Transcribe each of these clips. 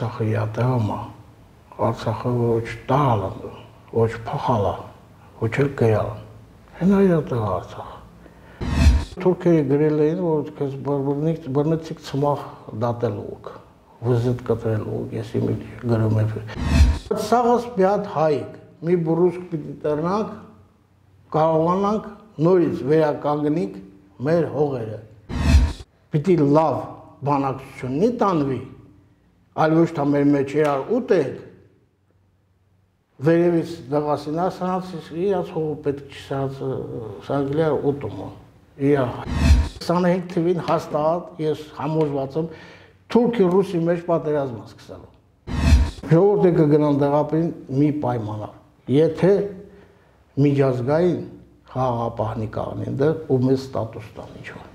Արցախը յատեղում է, Արցախը ոչ տալը, ոչ փախալը, ոչ էլ կերալը, հենա յատեղ Արցախը։ Թուրքերը գրել էին, որ քեզ բռնեցիք ծմախ դատելուկ, վզիտ կտրելուկ, ես իմիջ գրում եմ։ Սաղս մի հատ հայիկ, մի բրուսկ պիտի տրնանք, կարողանանք նորից վերականգնիկ մեր հողերը։ Պիտի լավ բանակցություննի տանվի, այլ ոչ թե մեր մեջ իրար ուտենք, վերևից դղասինա սրանցից իրաց հողը պետք չի սրանցիլի ուտում է։ 25 թվին հաստատ ես համոզված եմ Թուրքի Ռուսի մեջ պատերազմ սկսելու։ Ժողովուրդը կգնան դեղապին մի պայմանով, եթե միջազգային խաղաղապահնի կաղնին դեռ ու մեզ ստատուս տան ինչ-որ։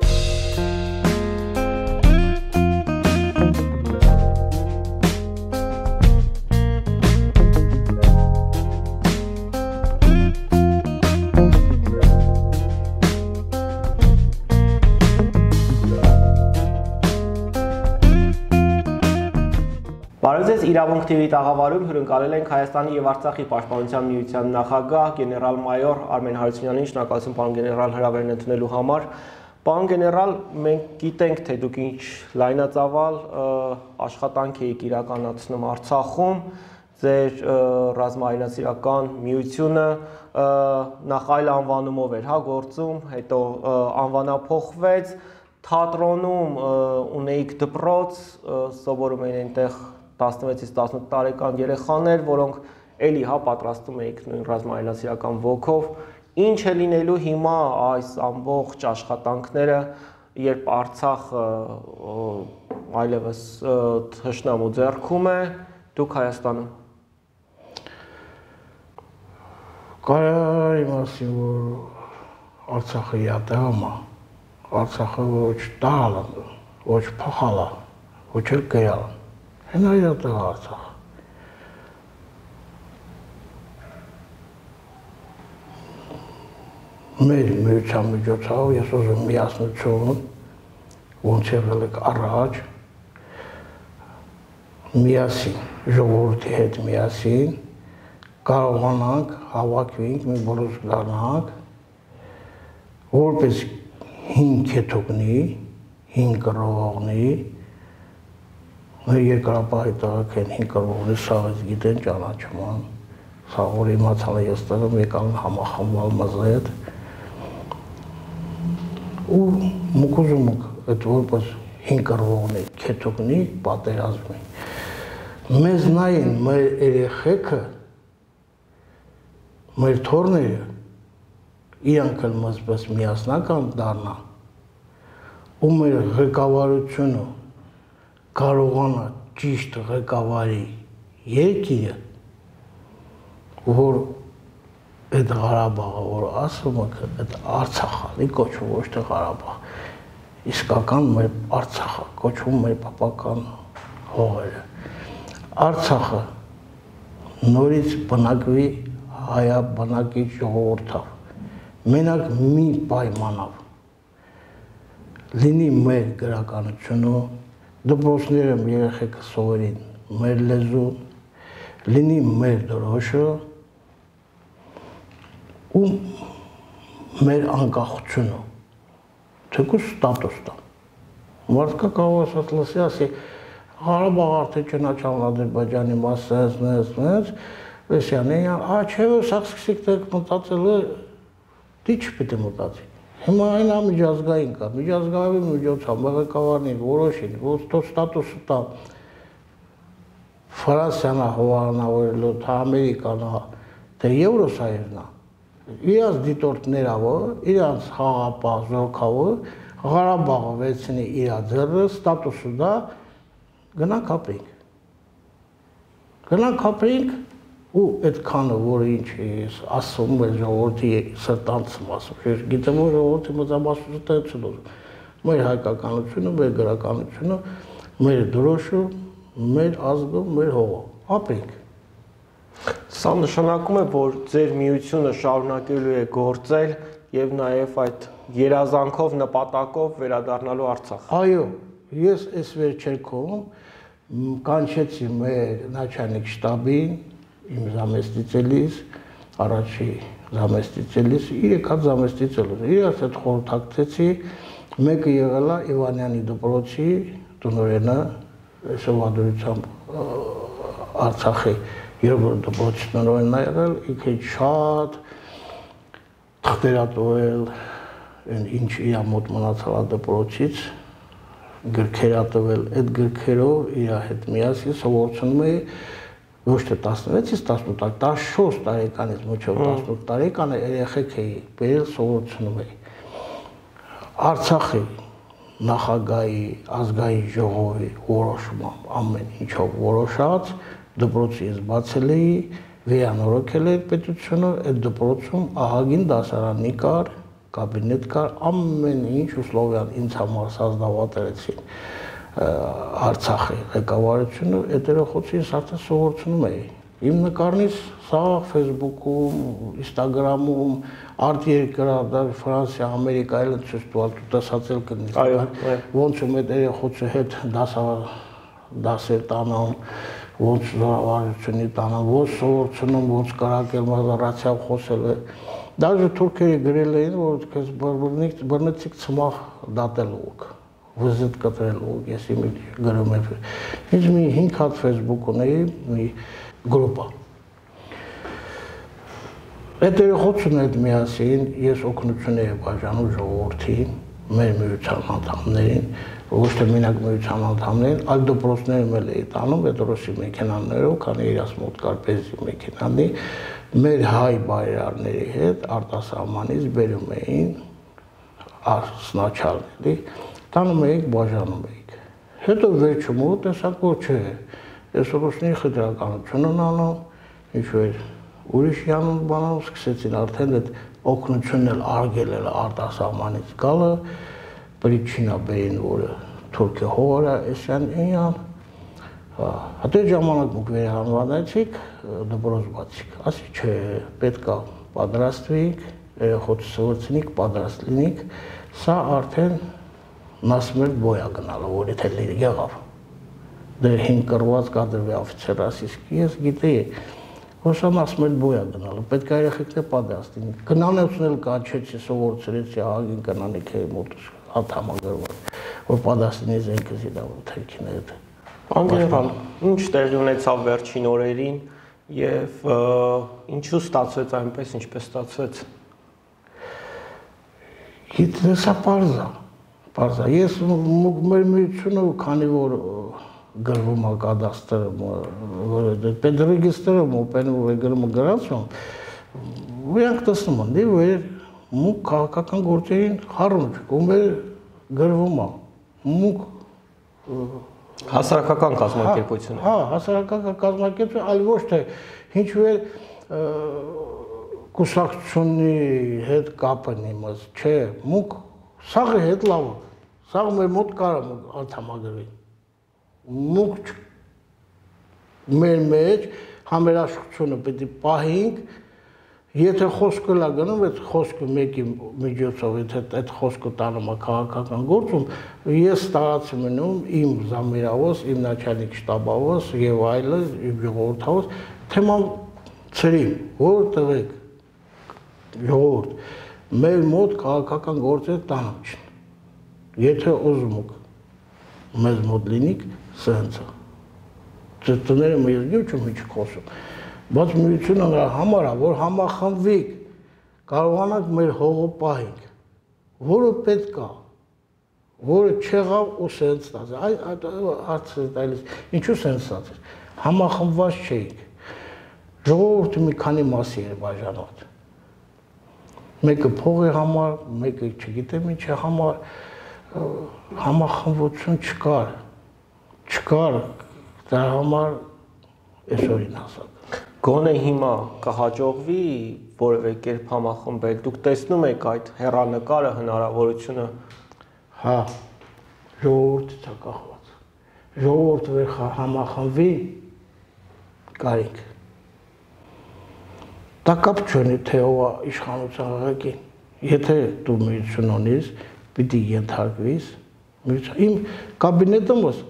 Բարև ձեզ, Իրավունք TV տաղավարում հյուրընկալել ենք Հայաստանի և Արցախի պաշտպանության միության նախագահ գեներալ-մայոր Արմեն Հարությունյանին, շնորհակալություն պարոն գեներալ հրավերն ընդունելու համար։ Պարոն գեներալ, մենք գիտենք, թե դուք ինչ լայնածավալ աշխատանք եք իրականացնում Արցախում, ձեր ռազմաայնասիրական միությունը նախ այլ անվանումով էր գործում, հետո անվանափոխվեց, թատրոնում ունեիք դպրոց, սովորում էին այնտեղ 16-ից 18 տարեկան երեխաներ, որոնք էլի պատրաստում էիք նույն ռազմաայնասիրական ոգով, ինչ է լինելու հիմա այս ամբողջ աշխատանքները, երբ Արցախը այլևս թշնամու ձեռքում է, դուք Հայաստանում։ Կարելի մասին, որ Արցախը յատեղում է, Արցախը ոչ տալը, ոչ փախալը, ոչ էլ կերալը, հենա յատեղ Արցախը։ Մեր միության միջոցով ես ուզում միասնություն, ոնց եղել եք առաջ, միասին, ժողովրդի հետ միասին, կարողանանք հավաքվենք, մի բրուսկ դառնանք, որպես 5 քեթուկնի, 5 կռվողնի, երկրապահի տղաք են 5 կռվողնի սաղից գիտեն ճանաչում են, սաղ որ իմացան ես տեղում եկան համախմբալ մզ հետ, ու մուկ ուզում այդ որպես 5 կռվողնի, քեթուկնի պատերազմի։ Մեզ նային մեր երեխեքը, մեր թորները, իրանք էլ մզպես միասնական դառնան, ու մեր ղեկավարությունը կարողանա ճիշտ ղեկավարի երկիրը, որ այդ Ղարաբաղը, որ ասում եք, այդ Արցախը կոչվում ոչ թե Ղարաբաղ, իսկական մեր Արցախը կոչվում մեր պապական հողերը։ Արցախը նորից բնակվի հայաբնակիչ ժողովրդով, մենակ մի պայմանով, լինի մեր գրականությունը, դպրոցները երեխեքը սովորին մեր լեզուն, լինի մեր դրոշը ու մեր անկախությունը, թեկուզ ստատուս տան։ Մարդկա կարող ասած լսի, ասի, Ղարաբաղ արդեն չնաչալն Ադրբեջանի մասը, Վեսյանի, չէ, սաղ սկսիկ տեք մտածելը, դի չպետի մտածի։ Հիմա այն միջազգային կա, միջազգային միջոցով, ղեկավարին, որոշին, որ ստատուսը տա Ֆրանսիանա հովանավորելու, թե Ամերիկանա, թե Եվրոսայերնա, իրանց դիտորդներավը, իրանց խաղապահ զորքավը, Ղարաբաղը վերցնի իրա ձեռը, ստատուսը դա, գնանք ապրենք։ Գնանք ապրենք, ու այդ քանը, որ ինչ ես ասում է ժողովրդի սրտանցում ասում, ես գիտեմ, որ ժողովրդի մծամասությունը մեր հայկականությունը, մեր գրականությունը, մեր դրոշը, մեր ազգը, մեր հողը, ապրենք։ Սա նշանակում է, որ ձեր միությունը շարունակելու է գործել և նաև այդ երազանքով, նպատակով վերադառնալու Արցախ։ Այո, ես այս վերջերքում կանչեցի մեր начальник շտաբին, իմ զամեստիցելիս, առաջի զամեստիցելիս, 3 հատ զամեստիցելիս, իրաց հետ խորհրդակցեցի, մեկը եղել է Իվանյանի դպրոցի տնօրենը, սովորությամբ Արցախի երրորդ դպրոցի տնօրենն է եղել, ինքը շատ թղթերատվել, ինչ իր մոտ մնացել է դպրոցից, գրքեր ա տվել, այդ գրքերով իր հետ միասին սովորեցնում էի ոչ թե 16-ից 18, 14 տարեկանից մինչև 18 տարեկանը երեխեք էի բերել սովորեցնում էի։ Արցախի նախագահի ազգային ժողովի որոշմամբ ամեն ինչով որոշած դպրոցից բացել էի, վերանորոգել էի պետությունը, այդ դպրոցում ահագին դասարանի կար, կաբինետ կար, ամեն ինչ условия ինձ համար սազդավատրեցին Արցախի ղեկավարությունը, այդ երեխոցից արդեն սովորեցնում էի։ Իմ նկարնից սա Facebook-ում, Instagram-ում, արտերկրա, Ֆրանսիա, Ամերիկայել ցույց տալ, տեսածել կնես։ Ոնց ու այդ երեխոցի հետ դասեր տանամ, ոնց զորավարությունի տանամ, ոնց սովորեցնում, ոնց կարակել, մոդերացիա խոսել է։ Даже թուրքերը գրել էին, որ քեզ բռնեցիք ծմախ դատելուկ, վզետ կտրելուկ, ես իմ գրում եմ։ Ինձ մի 5 հատ Facebook ունեի, մի գրուպա։ Այդ երեխոցն այդ միասին ես օգնություն էի բաժանում ժողովրդին, մեր միության անդամներին, ոչ թե մենակ միության անդամներին, այլ դպրոցներում էլ էի տանում պետրոսի մեքենաներով, քանի իրաց մոտ կար բենզին մեքենանի, մեր հայ բարերարների հետ արտասահմանից բերում էին սնաչալների, տանում էինք, բաժանում էինք։ Հետո վերջում տեսակ որ չէ, ես ռուսների խտրականություն ունանում, ինչ-որ ուրիշ յանուն բանով սկսեցին արդեն այդ օգնությունն էլ արգել էլ արտասահմանից գալը, պրիչինա բերին, որը թուրքի հողորա, էսյան ինյան, Հատե ժամանակ մուկ վերահանվանեցիք, դպրոց բացիք, ասի չէ, պետք է պատրաստվիք, երեխոց սովորեցնիք, պատրաստ լինիք, սա արդեն նասմերտ բոյա գնալը, որ եթե լիրի եղավ։ Դեր հին կրված կադրվի աֆիցեր ասիսկի, ես գիտեի, որ սա նասմերտ բոյա գնալը, պետք է երեխիքներ պատրաստ լինիք, կնանեցնել կանչեցի, սովորեցրեցի, ահագին կնանիք էի մոտուս, հատամագրված, որ պատրաստ լինի զենքը զիդավոր թերքիները։ Պարոն գեներալ, ինչ տեղի ունեցավ վերջին օրերին եւ ինչու ստացվեց այնպես, ինչպես ստացվեց։ Գիտես, սա պարզա։ Ես մեր միությունը, քանի որ գրվում է կադաստրում, որ պետրեգիստրում ու գրումը գրանցում, ոյանք տեսնում են, որ մուկ քաղաքական գործերին խառնում չկա, ու մեր գրվում է, մուկ Հասարակական կազմակերպություն։ Հա, հասարակական կազմակերպություն, այլ ոչ թե ինչ-որ կուսակցությունի հետ կապը նիմաց, չէ, մուկ սաղի հետ լավ, սաղ մեր մոտ կարա անդամագրվի։ Մուկ մեր մեջ համերաշխությունը պետք է պահենք, եթե խոսքը լա գնում, այդ խոսքը մեկի միջոցով, եթե այդ խոսքը տանում է քաղաքական գործում, ես ստացում եմ իմ զամիրավոս, իմ начальник շտաբավոս եւ այլը, իմ ժողովրդավոս, թեման ծրիմ, որ տվեք ժողովուրդ, մեր մոտ քաղաքական գործեր տանում չեն։ Եթե ուզում եք մեզ մոտ լինիք, սենց է։ Տները մեզ գյուչում ինչ խոսում։ Բայց միությունը նրա համար է, որ համախմբվիկ, կարողանանք մեր հողը պահենք, որը պետք է, որը չեղավ ու սենց ստացեց, այդ հարցը տալիս, ինչու սենց ստացեց, համախմբված չէինք, ժողովուրդը մի քանի մասի էր բաժանված, մեկը փողի համար, մեկը չգիտեմ ինչի համար, համախմբություն չկար, դրա համար այսօրին հասակ։ Գոնե հիմա կհաջողվի որևէ կերպ համախմբել, դուք տեսնում եք այդ հեռանկարը հնարավորությունը։ Հա, ժողովուրդից է կախված, ժողովուրդը համախմբվի, կարիք։ Դա կապ չունի, թե ով է իշխանության ղեկին, եթե դու միություն ունես, պիտի ենթարկվիս, իմ կաբինետում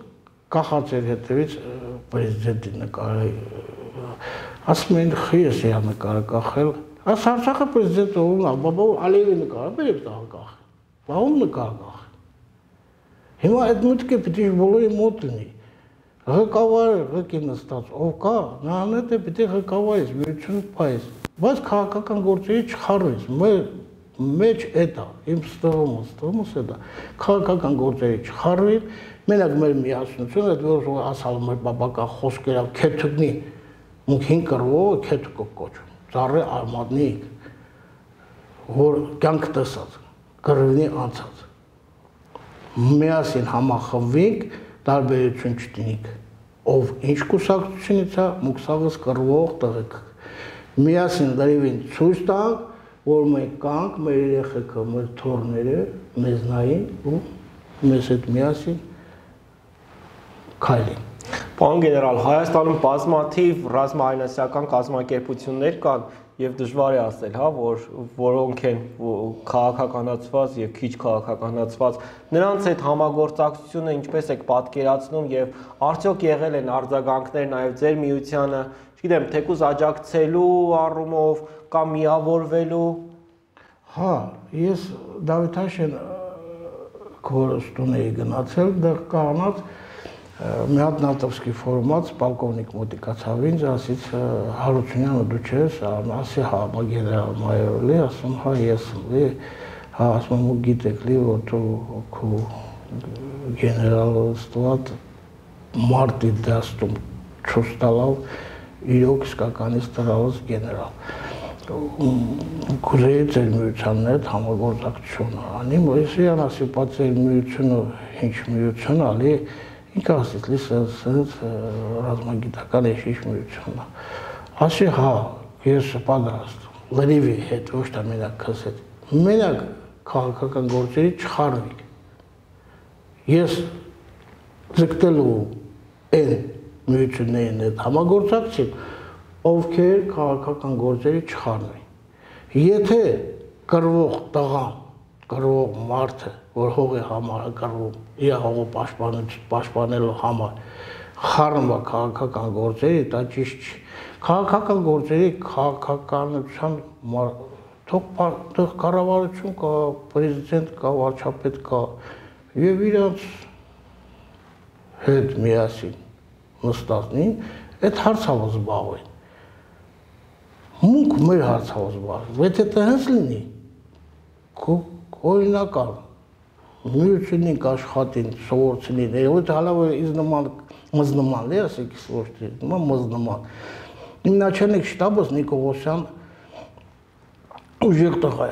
կախած էր հետևից պրեզիդենտի նկարը, ասում էին խիես է նկարը կախել, այս Արցախը պրեզիդենտը ում բաբա Ալիևի նկարը բերեք տա կախել, բա ում նկար կախել։ Հիմա այդ մտքը պիտի բոլորի մոտ լինի, ղեկավարը ղեկի նստած, ով կա, նրան է պիտի ղեկավարից, միություն պայես, բայց քաղաքական գործերի չխառնես, մեջ էտա, իմ ստողումս էտա, քաղաքական գործերի չխառնի, մենակ մեր միասնությունը, այդ որ ասալ մեր բաբական խոսքերով քեթուկնի, մունք 5 կռվով քեթուկ կոչում, ծառի արմատնիկ, որ կյանք տեսած, կռվնի անցած, միասին համախմբվենք, տարբերություն չտինիք, ով ինչ կուսակցությունից է, մուքսաղս կռվող տղեկ, միասին դրիվին ցույց տանք, որ մենք կանք, մեր երեխեքը, մեր թոռները մեզ նային ու մեզ հետ միասին քայլին։ Պարոն գեներալ, Հայաստանում բազմաթիվ ռազմաայնասիական կազմակերպություններ կան եւ դժվար է ասել, հա, որոնք են քաղաքականացված եւ քիչ քաղաքականացված, նրանց հետ համագործակցությունը ինչպես եք պատկերացնում եւ արդյոք եղել են արձագանքներ նաեւ ձեր միությանը, չգիտեմ, թեկուզ աջակցելու առումով կամ միավորվելու։ Հա, ես Դավիթաշեն քորստուն էի գնացել, դեռ կանած մի հատ նատովսկի ֆորմած պոլկովնիկ մոտիկացավ ինձ, ասից Հարությունյանը դու չես, ասի հա, գեներալ մայոր լի, ասում հա, ես եմ լի, հա, ասում ու գիտեք լի, որ դու քո գեներալը ստուատ մարտի դաստում չուստալավ իրոք իսկականից տրալыз գեներալ։ Կուզեի ձեր միությանն հետ համագործակցությունը անի, Մոյսեյան ասի, պա ձեր միությունը, ինչ միություն ալի, ինքը ասից լի սենց ռազմագիտական էշիշ միությունն է։ Ասի հա, ես պատրաստ, լրիվի հետ, ոչ դա մենակ քեզ հետ, մենակ քաղաքական գործերի չխառնվի։ Ես ձգտելու են միություններին հետ համագործակցին, ովքեր քաղաքական գործերի չխառնվի։ Եթե կռվող տղան, կռվող մարդը, որ հողի համար է կռվում, իր հողը պաշտպանելու համար, խառնվա քաղաքական գործերի, դա ճիշտ չի։ Քաղաքական գործերի քաղաքականության թող կառավարություն կա, պրեզիդենտ կա, վարչապետ կա, եւ իրանց հետ միասին նստածնին այդ հարցավը զբաղվեն։ Մունք մեր հարցավը զբաղվեն, եթե դա հենց լինի, օրինական, միությունին կաշխատին, սովորցնին, ոչ հալավ մզ նման, լի ասեք ոչ մզ նման։ Իմ начальник штаба Նիկողոսյան ուժեղ տղա է։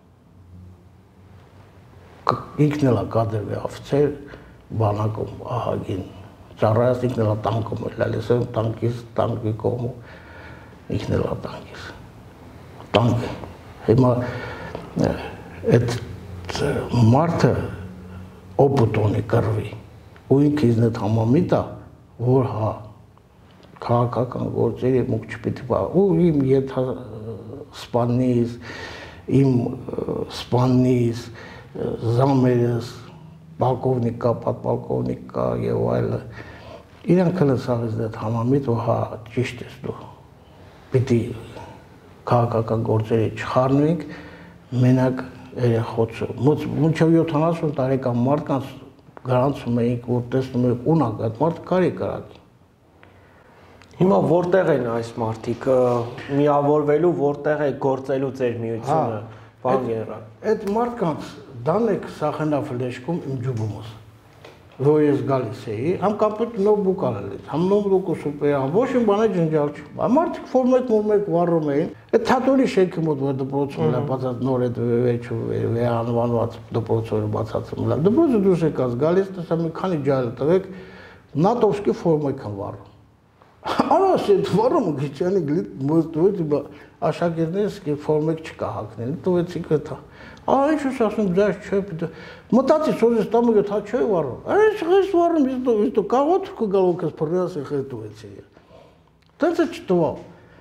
Ինքն էլ է կադրվի աֆիցեր բանակում ահագին, ծառայած ինքն էլ է տանկում էլ, լեսեմ տանկի կողմու, ինքն էլ է տանկիս, տանկ, հիմա այդ մարդը օպուտ ունի կռվի, ու ինքը իզն այդ համամիտ է, որ հա, քաղաքական գործերի մուկ չպիտի բա, ու իմ եթա սպանիս, իմ սպանիս, զամերս, պալկովնիկ կա, պատպալկովնիկ կա և այլը, իրանք էլ սաղից դետ համամիտ, որ հա, ճիշտ ես դու, պիտի քաղաքական գործերի չխառնվենք, մենակ երեխոցը, մունչև 70 տարեկան մարդկանց գրանցում էինք, որ տեսնում ենք ունակ, այդ մարդ կարի կարակի։ Հիմա որտեղ են այս մարդիկ միավորվելու, որտեղ է գործելու ձեր միությունը, պարոն գեներալ։ Այդ մարդկանց դանեք սախենաֆլեշքում իմ ջուբումս, որ ես գալիս էի, համ կապետ նով բուկալ էլից, համ նով լուկու սուպեր, համ ոչ իմ բանը ջնջալ չի։ Մարդիկ ֆորմետ վարում էին, այդ թատորի շենքի մոտ, որ դպրոցում լա բացած նոր այդ վերանվանված դպրոցորը բացածում լա, դպրոցը դուրս եկած գալիս, տեսա մի քանի ջայլ տղեկ նատովսկի ֆորմետ են վարում։ Անաս այդ վարումը գիչյանի գլիտ մոստուվեց, աշակերտներս ֆորմետ չկա հակնել, տվեցիք էթա։ Ինչ ես ասում, ձայս չէ, մտացի սոզես տամը գետ, հա չէ վարում, այս ես վարում, ես դու կաղոտ կգալով կես պրնաս է խետուվեցի։ Տենց է չտվավ։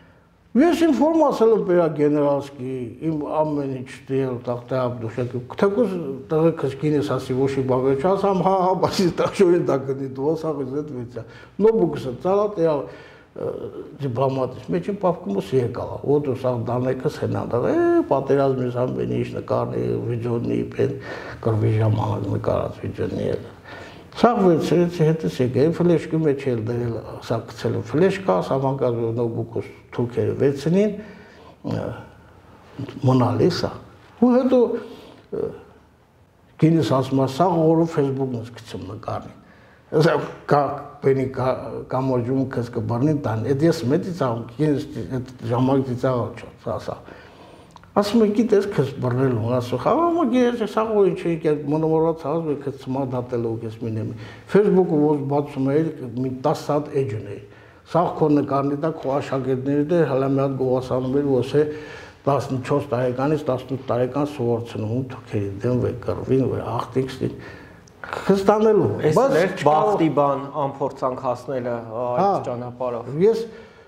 Ես ինֆորմացիա եմ բերա գեներալսկի, իմ ամեն ինչ դել տախտա դուշակի, թեկուզ տղեկս գինես ասի ոչի բաղը չասամ, հա, բասի տաշորին դա գնի դուս աղыз էդ վեցա։ Նոբուկսը ծալատ է դիպլոմատից, մեջին պապկումս եկալա, ոտ ու սաղ դանեկս հենանդաղ, պատերազմիս ամեն ինչ նկարնի, վիդյոնի պեն, կրվի ժամանակ նկարած վիդյոնի եկա։ Սաղ վեցրեցի հետս եկա, ֆլեշկի մեջ էլ դերել, սաղ կցել ֆլեշկա, սամանկազու նոբուկուս թուրքերը վեցնին, մոնալիսա, ու հետո գինիս ասում է, սաղ օրով ֆեյսբուկնս կցում նկարնի, կամորջում կս կբարնին տան, էդ ես մեդի ծաղում, գինիս ժամանակի ծաղալ չոց, ասա, ասում է գիտես կս բրնելում, ասում, խավամը գիրես, սաղ որ ինչ էիք, մոնոմորված հազու է կս ծմա դատելով կես մինեմ, ֆեյսբուկը ոզ բացում է, մի 10 սատ էջուն է, սաղ քո նկարնի տակ քո աշակերտների դեր հələ մի հատ գովասանում էր, ոս է 14 տարեկանից 18 տարեկան սովորցնում թուրքերի դեմ վե կռվին, վե աղտիքստին, խստանելու։ Այս էր բախտի բան, անփորձանք հասնելը այդ ճանապարհով։ Ես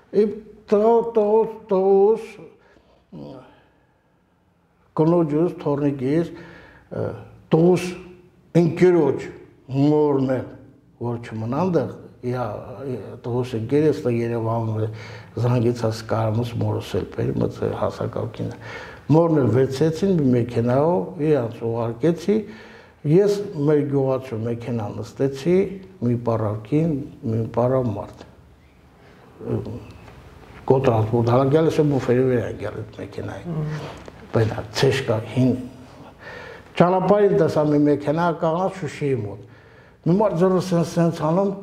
տղոս կնոջուս, թորնիկիս, տղուս ընկերոջ մորն է, որ չմնանդեղ, տղուս ընկերես տղ Երևանում է, զանգից հաս կարամուս մորս էլ պերի, մծեր հասակավքին է։ Մորն էլ վեցեցին մի մեքենայով, իրանց ուղարկեցի, ես մեր գյուղացու մեքենա նստեցի, մի պարավքին, մի պարավ մարդ։ Կոտրասպորտ, հալագյալ ես է բուֆերի վեր անգյալ էդ մեքենայի։ Բենա, ցեշկա, հին։ Ճանապարհին տեսա մի մեքենա կաղնած Շուշիի մոտ։ Մի մարդ ձորը սենց անում,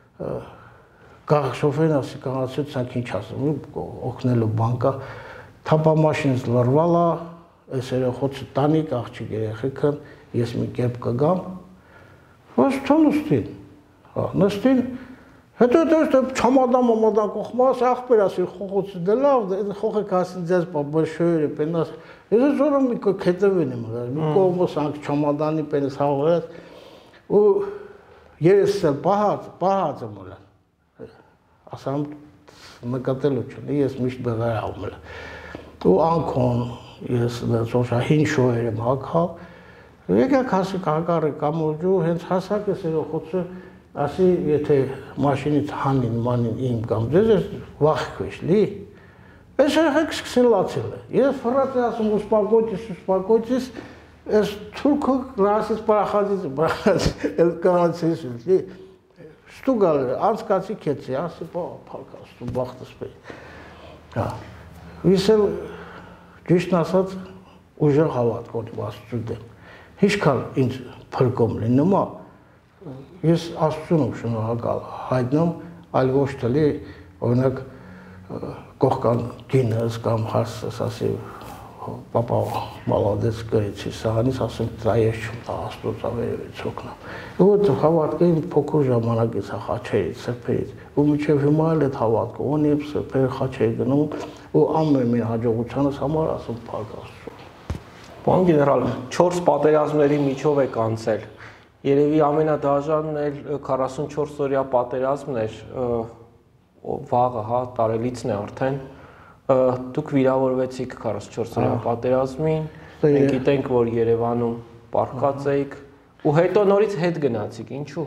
շոֆերն ասի կաղնացուց սանք ինչ ասում, օգնելու բանկա, թապամաշինս լրվալա, այս երեխոցը տանիք, աղջիկ երեխեքն, ես մի կեպ կգամ, ոս թոնուստին, նստին, հետո չամադան կողմաս, աղբեր ասի խողոցի դելավ, խողեք ասին ձեզ բաշոյերը պենաս, ես զորը մի կետևին եմ, մի կողմոս անք չամադանի պենս հաղորած, ու երես էլ պահած եմ ուլան, ասամ նկատելու չունի, ես միշտ բեղար աղում էլ, ու անքոն, ես սոշա հին շոյեր եմ հակալ, եկակ հասի կաղակարի կամորջու, հենց հասակ ես երոխոցը, ասի, եթե մաշինից հանին, մանին իմ կամ ձեզ ես վախք վեշ լի, ես երեխեք սկսին լացել է, ես վրած է ասում ուսպակոյցիս, ես թուրքը լասից պարախածից, ես կանացիս լի, ստուգալ է, անցկացի կեցի, ասի, պալկա, ստու բաղթս պեի, ես էլ ճիշտն ասած ուժեղ հավատ կոնի աստծու դեմ, հիշքան ինձ փրկում լինում է, ես աստծուն շնորհակալ հայտնում, այլ ոչ թելի, օրինակ կողքան գինս կամ հարսս ասի, պապա մալադեց գրեցի սաղանից, ասում դա ես չում տա աստծուց ավերևից հոգնամ։ Ու հավատքը իմ փոքր ժամանակից է խաչերից, սրբերից, ու մինչև հիմա էլ այդ հավատքը, ունիմ սրբեր խաչեր գնում, ու ամեն մի հաջողությանս համար ասում փառք Աստծո։ Պարոն գեներալ, 4 պատերազմների միջով եք անցել։ Երևի ամենադաժանն էլ 44 օրյա պատերազմն էր, վաղը, հա, տարելիցն է արդեն։ Դուք վիրավորվեցիք 44 օրյա պատերազմին, մենք գիտենք, որ Երևանում պառկած էիք, ու հետո նորից հետ գնացիք, ինչու։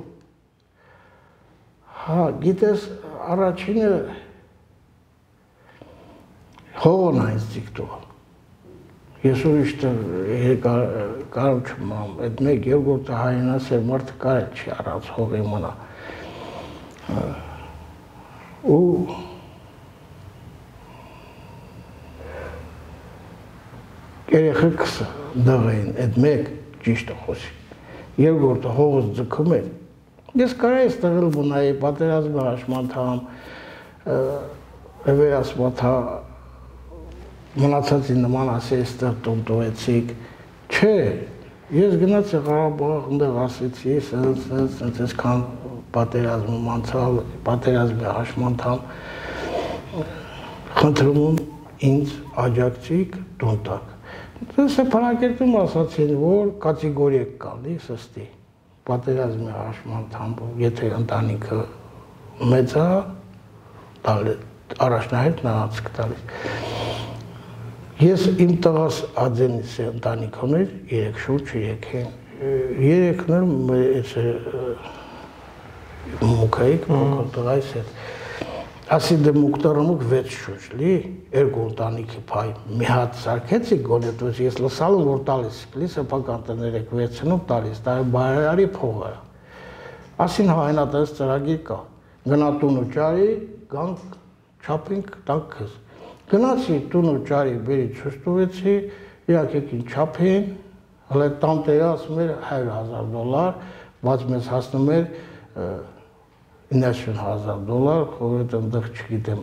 Հա, գիտես, առաջինը հողն այնց դիկտող։ Ես ուրիշ կարում չմամ, այդ մեկ երկորդը հայնաս էր մարդը կարել չի առած հողի մնա։ Ու երեխեքս դղ էին, այդ մեկ ճիշտ խոսի, երկորդը հողս ձգում էր, ես կարայիս տղել բունայի, պատերազմի հաշմանթամ, վերասմաթա, մնացածի նման ասի էստեղ տունտուեցիք, չէ, ես գնացի Ղարաբաղ, ընդեղ ասեցի, սենց կան պատերազմում անցալ, պատերազմի հաշմանթամ, խնդրում ինձ աջակցիկ տունտակ։ Ես պարակերտում ասացին, որ կատեգորիեք կալի սստի, պատերազմի հաշմանթամ, եթե ընտանիքը մեծ է, առաջնահերթ նրանց կտալիս։ Ես իմ տղաս adzենից ընտանիք ուներ, 3 շուրջ 3 են։ 3-ն էլ այս մուկայիկ փոքր տղայիս հետ։ Ասի դե մուկտարմուկ 6 շուրջ լի, 2 ընտանիքի փայ։ Մի հատ սարքեցի գոնետոց, ես լսալու որ տալիս, լի սեփական տներեք 6-ում տալիս, դա բայարի փողը։ Ասին հայնատես ծրագիր կա։ Գնա տուն ու ճարի, գանք չափինք տանք քեզ։ Գնացի տուն ու ճարի բերի ցույց տվեցի, իրանք եկին չափին, հələ տանտերը ասում էր $100,000, բայց մեզ հասնում էր $90,000, որովհետև այնտեղ չգիտեմ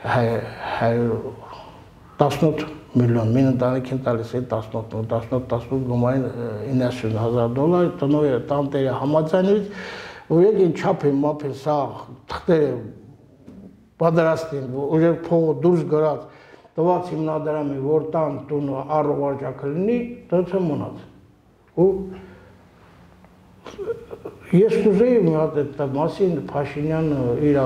18 միլիոն, մին ընտանիքին տալիս է 18 գումարին $90,000, տնօրենը տանտերը համաձայնվեց, որ եկին չափին, մափին, սա թղթերը պատրաստին, ուժեղ փողը դուրս գրած, տված հիմնադրամի, որ տան տունը առողջակը լինի, դրանց է մնաց։ Ու ես կուզեի մի հատ այդ մասին Փաշինյանը իր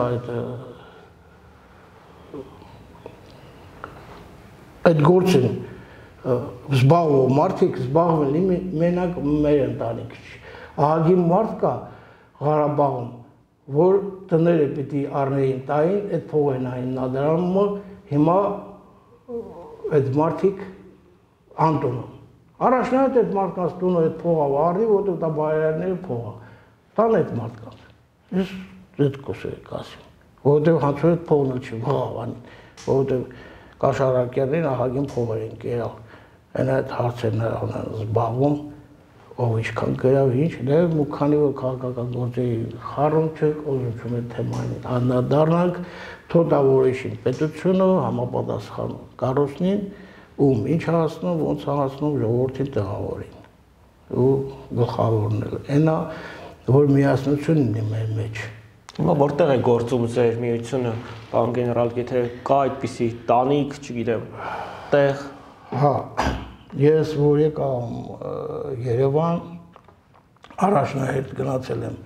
այդ գործին զբաղվող մարդիկ զբաղվել մենակ մեր ընտանիքը չի։ Ահագին մարդ կա Ղարաբաղում, որ տները պիտի առնեին տային, այդ փողն այն նադրամը, հիմա այդ մարդիկ անտունում։ Առաջնահերթ այդ մարդկանց տունը այդ փողը առնի, որտեղ դա բայարները փողը։ Տան այդ մարդկանց։ Ես այդ կոսեի ասում, որտեղ հանցու այդ փողն չի վաղավան, որտեղ կաշառակերներին ահագին փողեր են կերալ։ Այն այդ հարցերն են զբաղվում, ով ինչքան գրավ ինչ, դե ու քանի որ քաղաքական գործերի խառնում չեք, ուզում չունի թեման անդրադառնանք, թոթավորեշին պետությունը համապատասխան կառուցնին, ում ինչ հասնում, ոնց հասնում ժողովրդին տեղավորին ու գլխավորն էլ այնա, որ միասնություն ունի մեր մեջ։ Հիմա որտեղ է գործում ձեր միությունը, պարոն գեներալ, եթե կա այդպիսի տանիք, չգիտեմ, տեղ։ Հա, ես որ եկա Երևան, առաջնահերթ գնացել եմ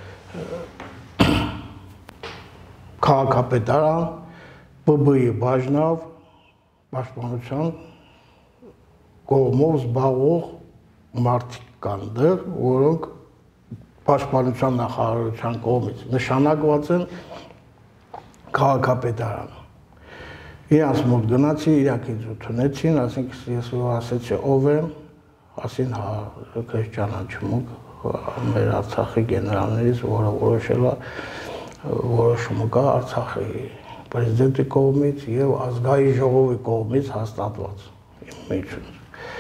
քաղաքապետարան, ՊԲ-ի բաժնավ, պաշտպանության կողմով զբաղվող մարդիկ կան դեռ, որոնք պաշտպանության նախարարության կողմից նշանակված են քաղաքապետարանը։ Իրանց մոտ գնացի, իրանք ինձ ընդունեցին, ասենք ես որ ասեցի ով եմ, ասին հա քեզ ճանաչում մեր Արցախի գեներալներից, որը որոշել է որոշումը կա Արցախի պրեզիդենտի կողմից եւ ազգային ժողովի կողմից հաստատված իմ միջոցով։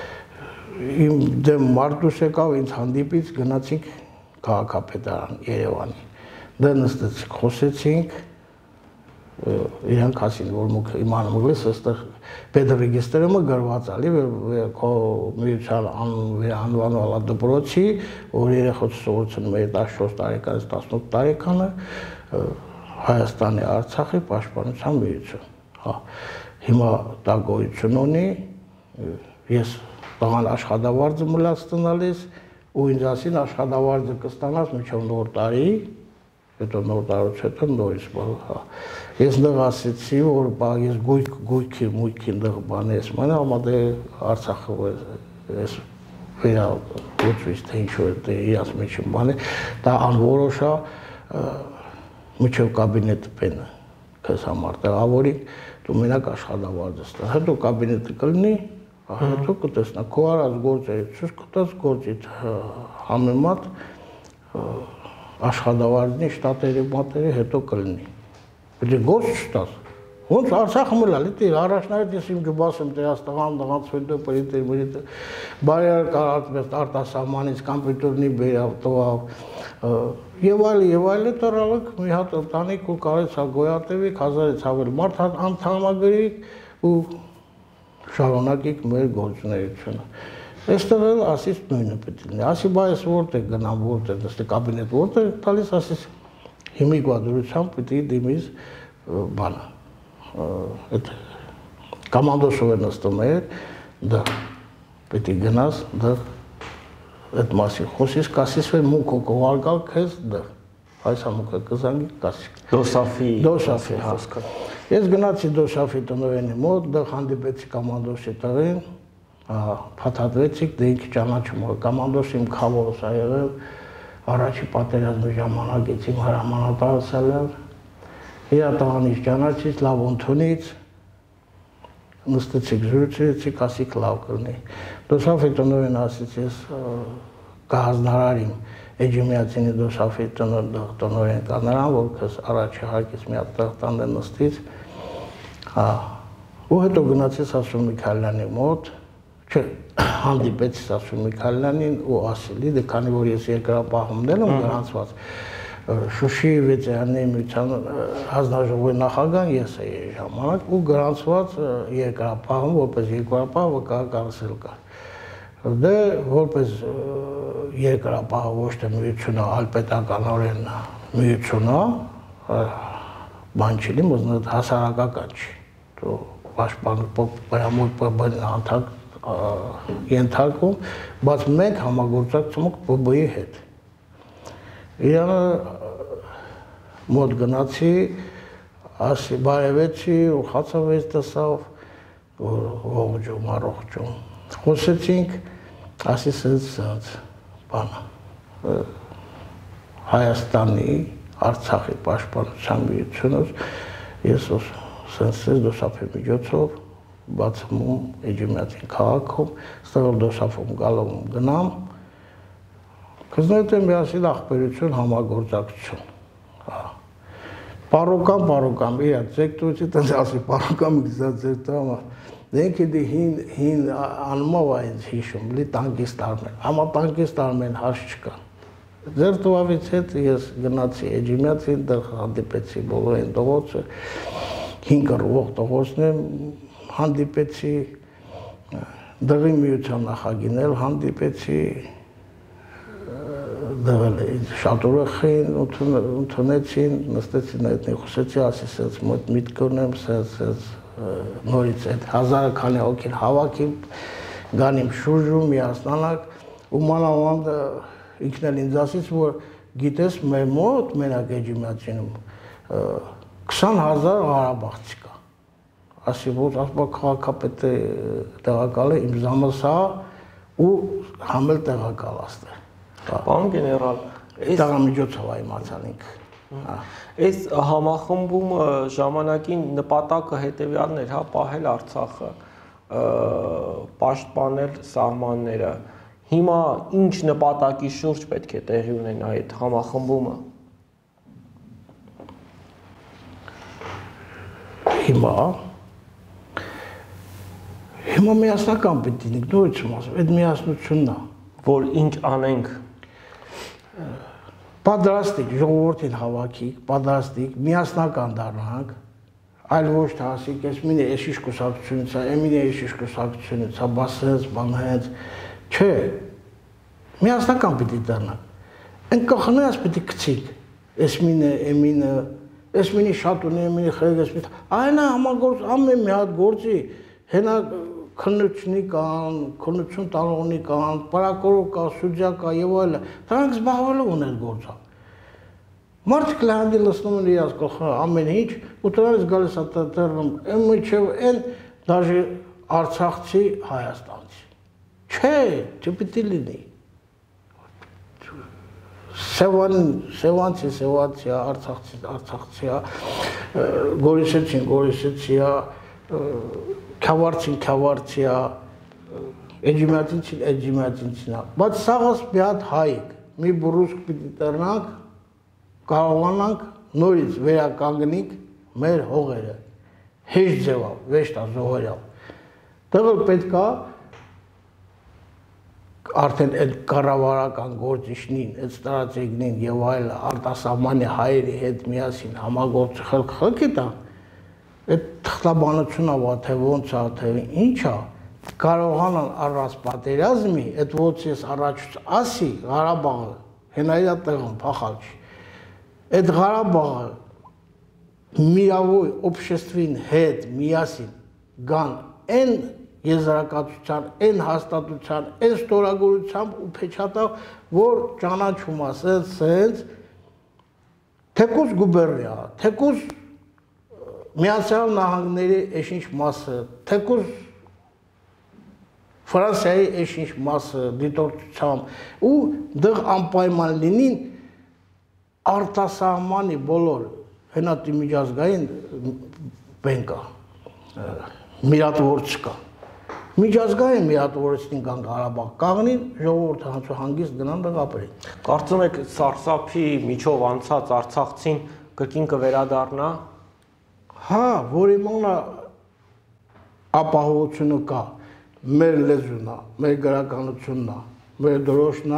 Իմ դեմ Մարտուս եկավ, ինձ հանդիպից գնացինք քաղաքապետարան Երևանի։ Դա նստեցինք, խոսեցինք, իրանք ասին, որ իմանում ես, այստեղ պետրեգիստրը գրված ալի, քո միության անվանվալա դպրոցի, որ երեխոց սովորություն մեր 14 տարեկանից 18 տարեկանը Հայաստանի Արցախի պաշտպանության միություն։ Հա, հիմա դա գոյություն ունի, ես տղան աշխատավարձը մլաց տնալիս, ու ինձ ասին աշխատավարձը կստանաս մինչև նոր տարի, հետո նոր տարուց հետո նորից բա։ Ես նեղ ասեցի, որ ես գույքի մույքի նեղ բան ես մանա, ամա դե Արցախը ես վերա ոչվից թե ինչ-որ դե իրաց մեջ եմ բան է, դա անորոշա մինչև կաբինետը պենը քեզ համար տեղավորիկ, դու մենակ աշխատավարձը ստա, հետո կաբինետը կլինի, հետո կտեսնա, քո արած գործերը, ցույց կտած գործից համեմատ աշխատավարձի շտատերի մատերի հետո կլինի։ Պետք է գործ չտաս։ Ոնց Արցախը մլալ, դե առաջնահերթ ես իմ ջբասեմ դրանց տղանց հետո պրիտեր բայար կարած արտասահմանից կոմպյուտերնի բերավ տվավ եւ այլ տռալք մի հատ ընտանիք ու կարեց գոյատևիկ 1000-ից ավել մարդ անդամագրիկ ու շարունակիկ մեր գործունեությունը։ Այստեղ էլ ասից նույնը պետք է լինի։ Ասի բայց որտեղ գնամ, որտեղ նստի կաբինետ, որտեղ տալիս ասիս հիմիկվա դրությամբ պետք է դիմիս բանը։ Այդ կոմանդոսով է նստում էր, դա պետք է գնաս, դա այդ մասին խոսիս, կասիս վեր մունքո կողարգալ քեզ դա։ այս ամուկը կզանգի կասի։ Դոսաֆի խոսքը։ Ես գնացի Դոսաֆի տնօրենի մոտ, դեռ հանդիպեցի կոմանդոսի տղին, փաթաթվեցիք, դե ինքը ճանաչում որ կոմանդոսի իմ քավորս ա եղել, առաջի պատերազմի ժամանակից իմ հրամանատարս ել, իր տղանից ճանաչից, լավ ընդունից, նստեցիք, զրուցեցիք, ասիք լավ կլինի։ Դոսաֆի տնօրեն ասից ես կհազնարարիմ Էջիմիածինի Դոսաֆի տնօրեն կա նրան, որ քեզ առաջի հարկից մի հատ տեղ տանեն նստից, ու հետո գնացի Սասուն Միքայելյանի մոտ, հանդիպեցի Սասուն Միքայելյանին ու ասելի, դե քանի որ ես երկրապահումներ եմ գրանցված, Շուշիի վեծերանների միության հանձնաժողովի նախագահն ես էի ժամանակ ու գրանցված երկրապահում որպես երկրապահ վկայակալսել կար։ Դե որպես երկրապահ ոչ թե միությունը, այլ պետականորեն միությունը, բան չի լինի, հասարակական չի։ Դու պաշտպան պրամոյ ենթարկում, բայց մենք համագործակցում ենք ՊԲ-ի հետ։ Իրանը մոտ գնացի, ասի բարևեցի ու խացավեց տեսավ, ողջում, առողջում։ Խոսեցինք, ասի սենց բանը, Հայաստանի, Արցախի պաշտպանության միությունος, ես սենց Դոսաֆի միջոցով բացում Էջիմիածին քաղաքում, ստեղ Դոսաֆում գալում գնամ, կզնոյթ եմ միասին աղբերություն համագործակցություն։ Պարոկամ, իրատ ձեկտույցի տնձ ասի, պարոկամ իգզատ ձեկտույցը, դենքի դի հին անմով այնց հիշում, լի տանկիստարմեն, համա տանկիստարմեն հաշ չկա։ Ձեր տուավից հետ ես գնացի Էջիմիածին, դեղ հանդիպեցի բոլոր են տողոցը, 5 ռվող տողոցն եմ հանդիպեցի, դղի միության նախագինել հանդիպեցի, դղել էին շատ ուրախին, ընդունեցին, նստեցին այդնի խոսեցի, ասի սենց միտք ունեմ, սենց նորից այդ 1000 քանի հոգին հավաքիմ, գանիմ շուրջում, միասնանակ, ու մանավանդ ինքն էլ ինձ ասից, որ գիտես մեր մոտ, մենակ Էջիմիածինում, 20,000 Ղարաբաղցի կա։ Ասի, որ ասպա քաղաքապետը տեղակալ է, իմ զամս հա, ու համել տեղակալ աստեղ։ Պարոն գեներալ, Դարամիջոցով այ իմացանինք։ Այս համախմբումը ժամանակին նպատակը հետևյալն էր, հա, պահել Արցախը, պաշտպանել սահմանները։ Հիմա ինչ նպատակի շուրջ պետք է տեղի ունենա այդ համախմբումը։ Հիմա միասնական պետք է նույնց ասում, այդ միասնությունն է, որ ինչ անենք։ Պատրաստիկ, ժողովրդին հավաքիկ, պատրաստիկ, միասնական դառնանք, այլ ոչ թե ասիկ, ես մինը էշիշ կուսակցությունից է, էմինը էշիշ կուսակցությունից է, բասենց, բանհենց, չէ, միասնական պիտի դառնանք, են կախնայած պիտի կցիկ, ես մինը, էմինը, ես մինի շատ ունի, էմինի խեղգ, ես մինի, այնա համագործ, ամեն մի հատ գործի, հենա քննությունի կան, քննություն տալողնի կան, պարակորով կա, սուդյա կա եւ այլը, դրանք զբաղվելով ուներ գործը։ Մարդիկ լանդի լսնում են իրաց գլխը ամեն ինչ, ու դրանից գալիս է դեռնում, այն միջև այն դաժե արցախցի հայաստանցի։ Չէ, չպիտի լինի։ Սևանցի, արցախցի, գորիսեցի, Քավարցին, Էջիմիածին, բայց սաղս մի հատ հայիկ, մի բուրուսկ պիտի տրնանք, կարողանանք նորից վերականգնիկ մեր հողերը, հեշտ ձևավ, վեշտա զոհերյալ։ Դեղել պետք է արդեն այդ կառավարական գործիչնին, այդ ստրատեգնին եւ այլ արտասահմանի հայերի հետ միասին համագործել խելքի տա, այդ թղթաբանությունը թե ոնց է, թե ինչ է, կարողանան առանց պատերազմի, այդ ոնց ես առաջուց ասի Ղարաբաղը, հենայա տեղում փախալ չի, այդ Ղարաբաղը միավոր обществին հետ միասին գան այն եզրակացության, այն հաստատության, այն ստորագրությամբ ու փեչատավ, որ ճանաչում ասենց, սենց թեկուզ գուբերնիա, թեկուզ Միացյալ Նահանգների ինչ մասը, թեկուզ Ֆրանսիայի ինչ մասը դիտորդությամբ ու դեղ անպայման լինին արտասահմանի բոլոր հենատի միջազգային բենկա, միրատվոր չկա։ Միջազգային միրատվորեցին կան Ղարաբաղ կաղնին, ժողովուրդը հանգիստ գնան դեղ ապրին։ Կարծում եք սարսափի միջով անցած արցախցին կրկին կվերադառնա։ Հա, որ իմանա ապահովությունը կա, մեր լեզուն է, մեր գրականությունն է, մեր դրոշն է,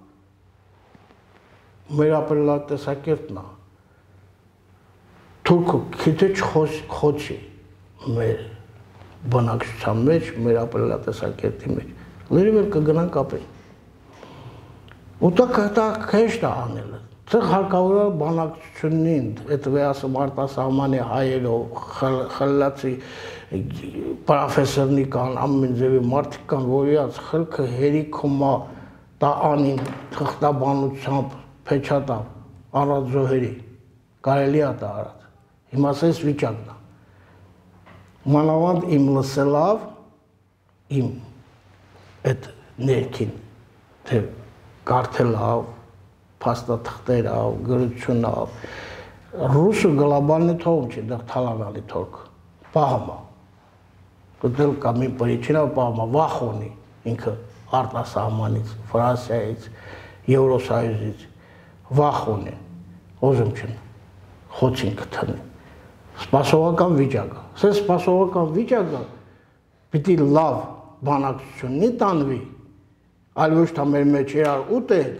մեր ապրելատեսակերտն է։ Թուրքը քիչ չխոցի մեր բնակչության մեջ, մեր ապրելատեսակերտի մեջ։ Լրիվ կգնանք ապրի։ Ու դա քեշտ է անելը։ Ցեղ հարկավոր է բանակցությունին, այդ վեասը արտասահմանի հայերով, խլացի պրոֆեսորնի կան, ամեն ձևի մարդիկ կան, որ իրաց խելքը հերիքում է դա անին թղթաբանությամբ, փեչատավ, առած զոհերի, կարելի է դա արած։ Հիմա սես վիճակն է։ Մանավանդ իմ լսելով, իմ այդ ներքին, թե կարդելով, փաստաթղթերով, գրությունով, ռուսը գլոբալնի թողում չի, դեղ թալանալի թորք, պահմա, կդել կամ իմ պրիչինով պահմա, վախոնի, ինքը արտասահմանից, Ֆրանսիայից, Եվրոսայուզից, վախոնի, ոզում չն, խոցին կթնի, սպասողական վիճակը, սե սպասողական վիճակը պիտի լավ բանակցություննի տանվի, այլ ոչ թա մեր մեջ իրար ուտենք,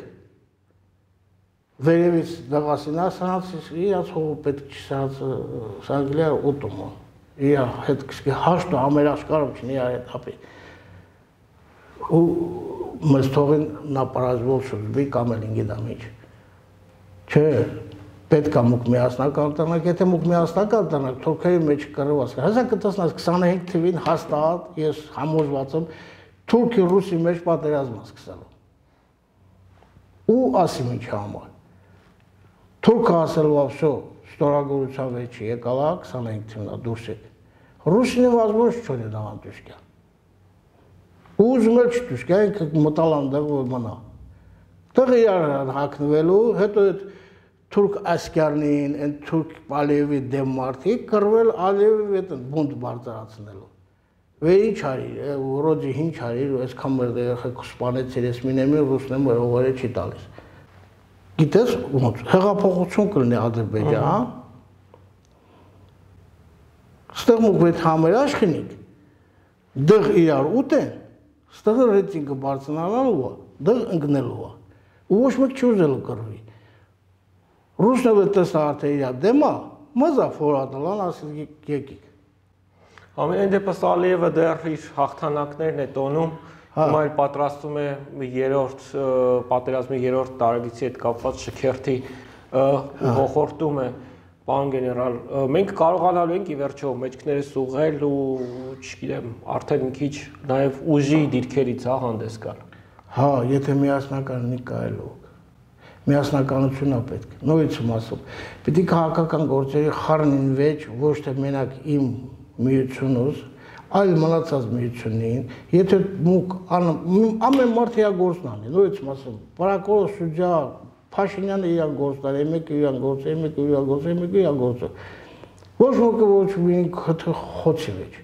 վերևից դղասինա սրանցից իրաց հողը պետք սանգլիա ուտում է, իրար հետ կսկի հաշտ ու ամերաշկարում չն իրար հետ ապի, ու մեզ թողին նա պարազվոլ շուզբի կամ էլ ինգիդամ ինչ, չէ, պետք է մուկ միասնական տնակ, եթե մուկ միասնական տնակ, թուրքերի մեջ կրված, հեսա կտեսնաս 25 թվին հաստատ, ես համոզված եմ, թուրքի ռուսի մեջ պատերազմ սկսելու, ու ասիմ ինչ համար, թուրքը ասելու ավսո, ստորագորության վեչի եկալա 25 թվնա դուրս եք, ռուսինը վազմոս չոնի դաղան տուշկյան, ու ուզում էլ չտուշկյան, ինքը մտալան դեղ որ մնա, տեղ իրար հակնվելու, հետո այդ թուրք ասկյարնին, են թուրք Ալիևի դեմ մարդիկ կրվել Ալիևի բունդ բարձրացնելու։ Վերի չարիր, ռոջի հին չարիր, այս կամեր երեխեք սպանեցիր, ես մինեմի ռուսնեմ հողերը չի տալիս։ Գիտես ոնց, հեղափոխություն կլինի Ադրբեջան, հա։ Ստեղ մուկ վետ համեր աշխինիք, դեղ իրար ուտեն, ստեղ ռեյտինգը բարձրանալու է, դեղ ընկնելու է, ու ոչ մեկ չի ուզելու կրվի։ Ռուսնը տեսա արդեն իր դեմա, մզա ֆորատալան ասել եկիք։ Ամեն դեպս Ալիևը դեռ իր հաղթանակներն է տոնում, հիմա էլ պատրաստում է պատերազմի երրորդ տարեգիցի հետ կապված շքերթի հոխորտում է, պարոն գեներալ, մենք կարողանալու ենք ի վերջո մեջքներս ուղղել ու չգիտեմ, արդեն մի քիչ նաև ուժի դիրքերից հանդես գալ։ Հա, եթե միասնականնի կարելի միասնականությունն է պետք, նորից եմ ասում, պիտի քաղաքական գործերի խառնին վեճ, ոչ թե մենակ իմ միությունուս, այլ մնացած միությունին, եթե մուկ ամեն մարդ իր գործն անի, նորից եմ ասում, պարակորը սուջա, Փաշինյանը իր գործն անի, մեկը իր գործը, մեկը իր գործը, մեկը իր գործը, ոչ մոկը ոչ մին խոցի վեճ,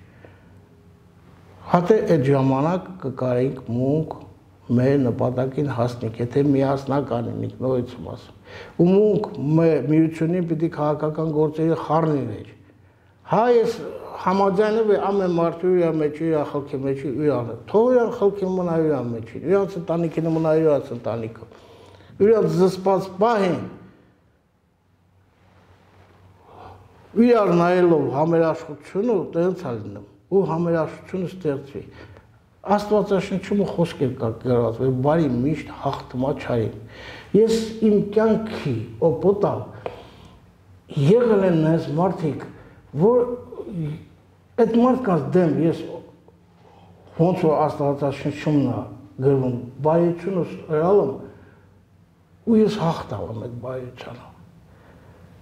հատե այդ ժամանակ կկարեինք մունք մեր նպատակին հասնենք, եթե միասնական ենք, նորից եմ ասում, ու մունք միությունին պիտի քաղաքական գործերի խառնի վեճ, հա ես համաձայնով է ամեն մարդու իր մեջ, իր խելքի մեջ, իրան, թող իրան խելքի մնա իր մեջ, իրանց ընտանիքին մնա իրանց ընտանիքը, իրանց զսպած պահին, իրար նայելով համերաշխությունը տենց է լինում, ու համերաշխությունը ստեղծվի, Աստվածաշնչում խոսքեր կա գրված, որ բարի միշտ հաղթումա չարին։ Ես իմ կյանքի օպոտալ եղել են այս մարդիկ, որ այդ մարդկանց դեմ ես ոնց որ Աստվածաշնչումն է գրվում, բարիությունս հրալում ու ես հաղթալում այդ բարիությանը։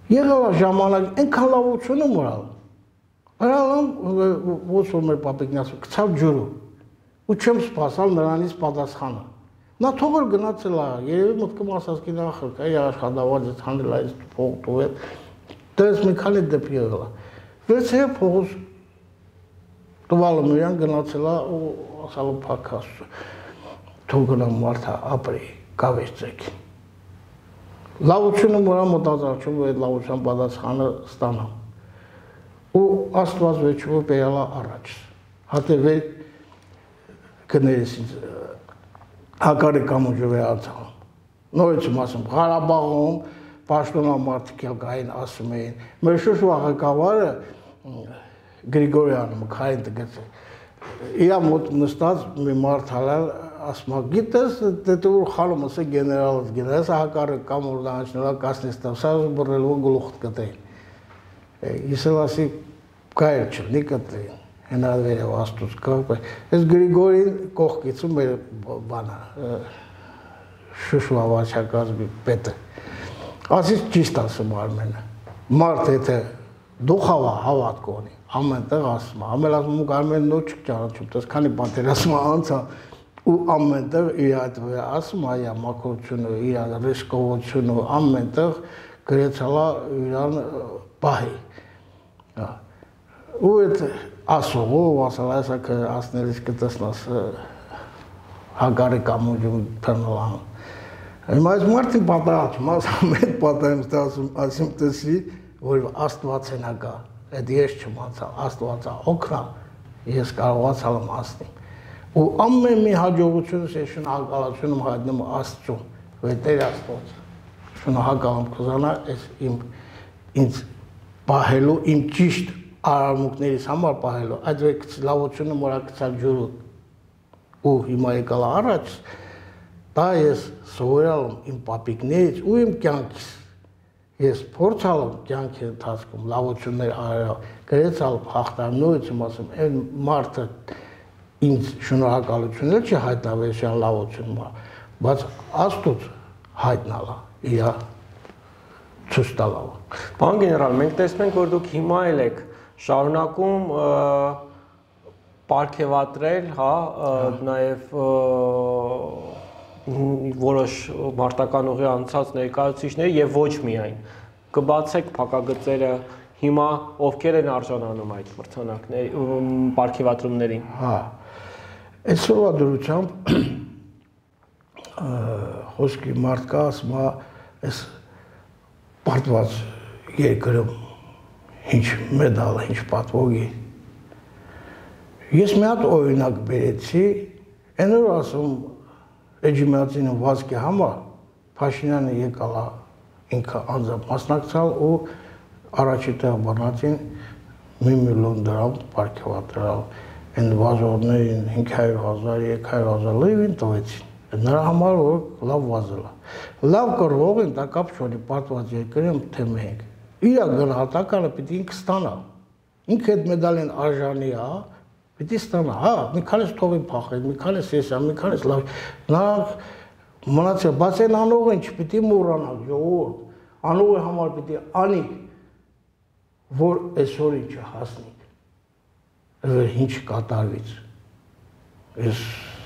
Եղել է ժամանակ այնքան լավություն եմ ունալ։ Արալամ ոչ որ մեր պապիկն ասում, գցավ ջուրը։ Ու չեմ սպասալ նրանից պատասխանը։ Նա թողել գնացել է, երևի մտքում ասած կին ախր, կայ աշխատավարձ է հանել այս փող տուել։ Դες մի քանի դեպք եղել է։ Վերցրել փողոց տվալը միրան գնացել է ու ասալ փակ ասում։ Թող գնամ մարդը ապրի, կավեստեք։ Լավությունը մորա մտածում ու այդ լավության պատասխանը ստանամ։ Ու Աստված վեճով բերալա առաջ։ Հատևել կներես ինձ հակարի կամուջը վերացան։ Նորից ասում, Ղարաբաղում պաշտոնամարտիկ կային ասում էին, մեր շուշվա ղեկավարը Գրիգորյանը մքային տգեց։ Իրա մոտ նստած մի մարդ հալալ ասում, գիտես, դե դու խալում ասե գեներալս գնաս հակարը կամուր դանչնորա կասնեստավ, սազու բռնելու գլուխտ կտեին։ Ես էլ ասի կայր չլնի կտեին, հենալ վերև աստուց կապ է։ Ես Գրիգորին կողքիցում մեր բանա, շուշվա վաչակազմի պետը։ Ասից ճիշտ ասում Արմենը, մարդ եթե դու խավա հավատ կոնի, ամենտեղ ասում, ամել ասում ու Արմեն նոչ չճանաչում, տես քանի պատերասմ անցա ու ամենտեղ իր այդ ասում այա մակրությունը, իր ռիսկովությունը, ամենտեղ գրեցալա իրան պահի։ Ու այդ ասողը ու ասալ այսա կը ասներից կտեսնաս հագարի կամուջում պրնոլան։ Հիմա այս մարդին պատահաչում, ասում այդ պատահեմ ասում տեսի, որ աստված են ակա, այդ ես չմացա, աստվածա օքրա, ես կարողացալ եմ ասնիմ։ Ու ամեն մի հաջողությունս ես շնորհակալություն հայտնում Աստծուն, որ Տեր Աստված շնորհակալ եմ կզանա այս ինձ պահելու, իմ ճիշտ արարմունքներից համար պահելու, այդ լավությունը մորա գցալ ջուրը ու հիմա եկալ առաջ, դա ես սովորել եմ իմ պապիկներից ու իմ կյանքից։ Ես փորձալ եմ կյանքի ընթացքում լավություններ արել, գրեցալ հաղթանոց եմ ասում, այն մարդը ինձ շնորհակալություններ չի հայտնվել շան լավություն, բայց Աստուծո հայտնալա իրա ցույց տալով։ Պարոն գեներալ, մենք տեսնում ենք, որ դուք հիմա էլ եք շարունակում պարգևատրել, հա, նաև որոշ մարտական ուղի անցած ներկայացուցիչների եւ ոչ միայն կբացեք փակագծերը հիմա ովքեր են արժանանում այդ մրցանակների պարգևատրումներին։ Հա։ Այսօրվա դրությամբ խոսքի մարդ կա ասում է այս պարտված երկրում ինչ մեդալ, ինչ պատվոգի։ Ես մի հատ օրինակ բերեցի, այն որ ասում Էջիմիածին վազքի համար Փաշինյանը եկալա ինքը անձամբ մասնակցալ ու առաջի տեղ բանացին 1 միլիոն դրամ պարգևատրել այն վազողներին 500,000, 300,000 լեյվին տվեցին։ Նրա համար որ լավ վազել է։ Լավ կռվող են, դա կապ չունի պարտված երկրում թե մենք։ Իրա գնահատականը պիտի ինքը ստանա։ Ինքը այդ մեդալին արժանի է, պիտի ստանա, հա, մի քանիս թողին փախել, մի քանիս եսա, մի քանիս լավ, նրանք մնացել, բայց այն անողին չպիտի մոռանալ, ժողովուրդ, անողի համար պիտի անի, որ այսօր ինչը հասնի, որ ինչ կատարվից, ես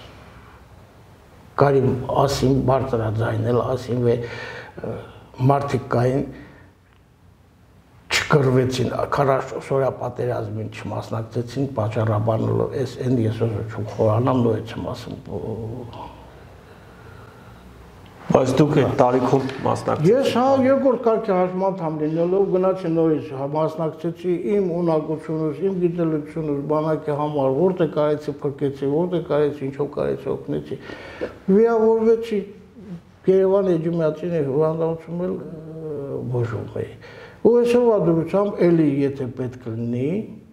կարիմ ասիմ բարձրաձայնել, ասիմ մարդիկ կային, չկրվեցին, 40-օրյա պատերազմին չմասնակցեցին, պատճառաբանելով այս են ես չում խորանամ, նույնց եմ ասում։ Բայց դուք այդ տարիքում մասնակցեցիք։ Ես հա երկրորդ կարգի հաշմանդամ լինելով գնացի նորից մասնակցեցի իմ ունակությունս, իմ գիտելիքությունս բանակի համար, որտեղ կարեցի փրկեցի, որտեղ կարեցի ինչով կարեցի օգնեցի։ Վիրավորվեցի Երևան Էջիմիածին հիվանդանոցում էլ բուժում էի։ Ու այսօրվա դրությամբ էլի եթե պետք լինի,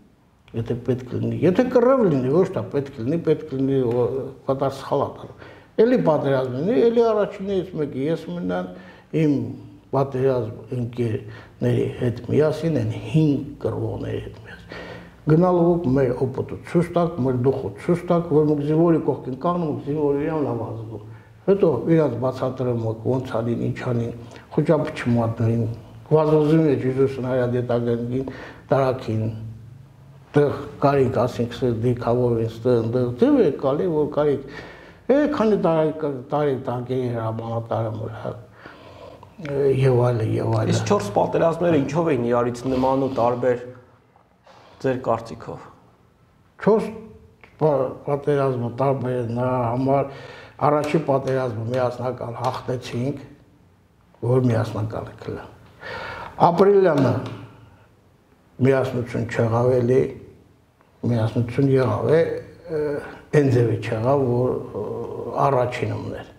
եթե կռավ լինի, ոչ թե պետք լինի պատասխանատու։ Էլի պատերազմ լինի, էլի առաջիններից մեկը ես մնան իմ պատերազմ ընկերների հետ միասին են 5 կռվողների հետ միասին։ Գնալով մեր օպտը ցույց տակ, մեր դուխը ցույց տակ, որ մենք զինվորի կողքին կանգնում, զինվորը իրան լավ ազգում։ Հետո իրանց բացատրում ոնց անին, ինչ անին, խոճապ չմատներին, վազոզում է ջուրուսն հայադետագնգին տարակին տեղ կարիք ասենք դիքավորին ստեղ դե կալի որ կարիք քանի տարի տանկերի հրամանատարը մորա եւ այլն Իսկ 4 պատերազմները ինչով էին իրարից նման ու տարբեր ձեր կարծիքով 4 պատերազմը տարբեր է նրա համար առաջի պատերազմը միասնական հաղթեցինք որ միասնական է կլա ապրիլյանը միասնություն չեղավ էլի միասնություն եղավ է այն ձևի չեղավ որ առաջինումն էր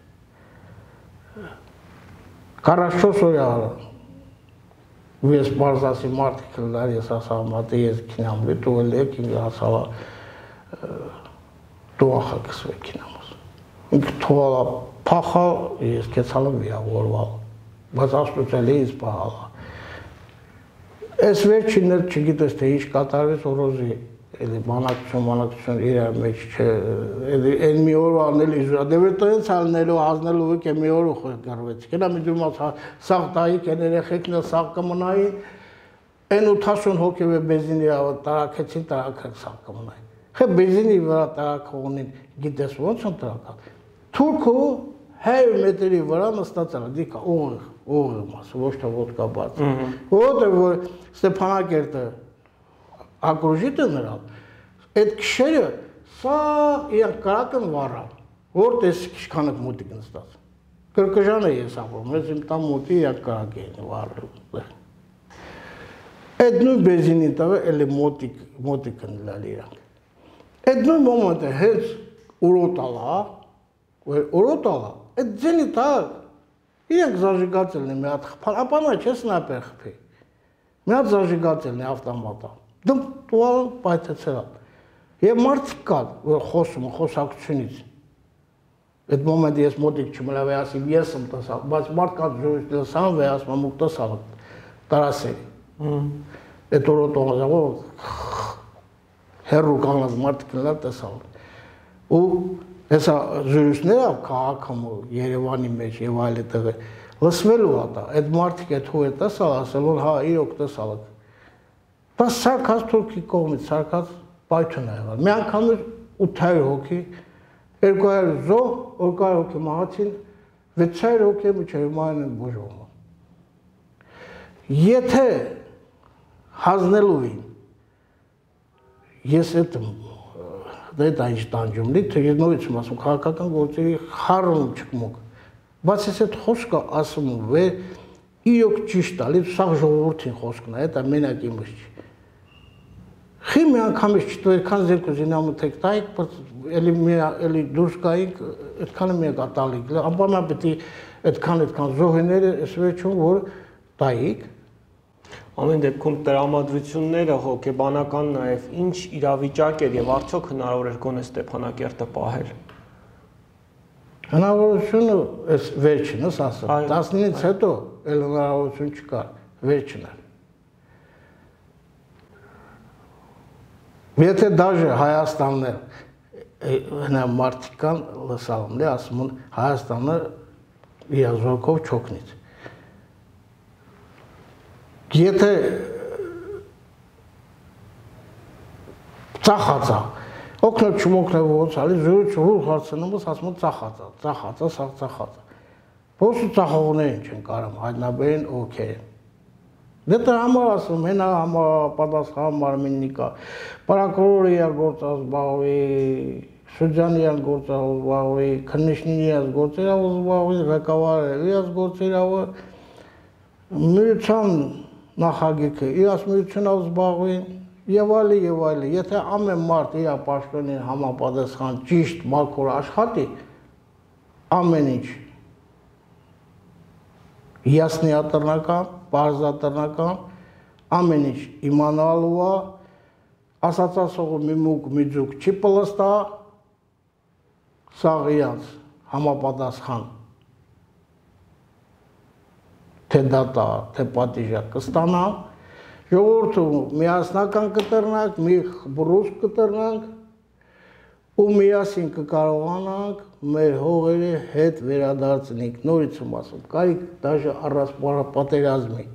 44 օր եղավ ես բարձասի մարդիկ լար ես ասամատի ես քինամլի տուել եք ինձ ասավա տուախա կսվե քինամոս ինք թողալա փախա ես կեցալը վիավորվալ բայց աստուծելի ինձ պահալա Այս վերջինը չգիտես թե ինչ կատարվեց օրոզի էլի մանակցություն իրար մեջ չէ այն մի օր անել իզուրա դե վեր տենց ալնելու հազնելու եք մի օր խորգարվեց կենա մի դումաց սաղ տայի կեն երեխեքն էլ սաղ կմնային այն 80 հոգև է բեզինի տարակեցին տարակը սաղ կմնային խե բեզինի վրա տարակողնին գիտես ոնց են տարակալ թուրքու 100 մետրի վրա նստածալ դիկա օղը մասը ոչ թե ոտկա բաց որտեղ որ Ստեփանակերտը ակրուժիտը նրան այդ քշերը սա իրենք կարակն վառա որտես քիչքանակ մոտիկ նստած կրկժանը ես ապրում ես իմ տան մոտի իրենք կարակ էին վառել այդ նույն բենզինի տավը էլի մոտիկ ընդլալ իրանք այդ նույն մոմենտը հենց ուրոտալա այդ ձենի տակ իրենք զաժիգացելն է մի հատ խփալ, ապա նա չէ սնայպեր խփի մի հատ զաժիգացելն է ավտոմատա դում տուալ պայթեցել եւ մարդիկ կան որ խոսում խոսակցությունից այդ մոմենտը ես մոտիկ չմլա վեասիմ ես եմ տեսալ բայց մարդկանց ժողովուրդ լսան վեասում ու տեսալ տարասերի այդ ուրոտողը հերու կանգնած մարդիկ լավ տեսալ ու Հեսա զրույցները քաղաքում Երևանի մեջ եւ այլ այդտեղ լսվելու հատա այդ մարդիկ այդ հույը տեսալ ասել որ հա իրոք տեսալ դա սարքած թուրքի կողմից սարքած պայթուն է եղել մի անգամ 800 հոգի 200 զոհ 200 հոգի մահացին 600 հոգի միջերման են բուժվում եթե հանձնելուին ես այդ Դա ինչ տանջում լի, թե նորից եմ ասում, քաղաքական գործերի խառնում չկմոք, բայց ես այդ խոսքը ասում եմ, իրոք ճիշտ ալի, սաղ ժողովորդին խոսքն է, դա մենակ իմս չի։ Խի մի անգամից չտու այդքան զերքու զինամութեք տայիք, էլի դուրս կայիք, այդքանը մի կատալիք, ամբամա պետի այդքան զոհիները ես վերջում, որ տայիք, Ամեն դեպքում տրամադրությունները հոգեբանական նաև ինչ իրավիճակ էր եւ արդյոք հնարավոր էր գոնե Ստեփանակերտը պահել։ Հնարավորությունը այս վերջինս ասա 19-ից հետո էլ հնարավորություն չկար, վերջին է։ Եթե դաժե Հայաստանն է հնա մարդիկան լսալում է ասում են Հայաստանը իր զորքով չօգնից Եթե ծախածա, օգնել չմոքնել ոնց ալի զրույց հուր հարցնում ես ասում ծախածա։ Ոնց ծախողներին չեն կարում հայտնաբերեն օքեյ։ Դե համար ասում հենա համապատասխան մարմիննիկա, պարակրորը իր գործած զբաղվի, շրջանի իր գործած զբաղվի, քննիչնի իր գործերով զբաղվի, ղեկավարը իր գործերով միության նախագիքը իրաց միությունով զբաղվին եւ այլն եթե ամեն մարդ իր պաշտոնին համապատասխան ճիշտ մաքուր աշխատի ամեն ինչ ясնիատրնական, բարձատրնական ամեն ինչ իմանալու է ասացասողը մի մուկ մի ձուկ չի պլստա սաղ իրանց համապատասխան թե դատա, թե պատիժա կստանա, ժողովուրդը միասնական կտրնանք, մի բռուս կտրնանք ու միասին կկարողանանք մեր հողերի հետ վերադարձնենք, նորից եմ ասում, կարիք դաժե առանց պատերազմի,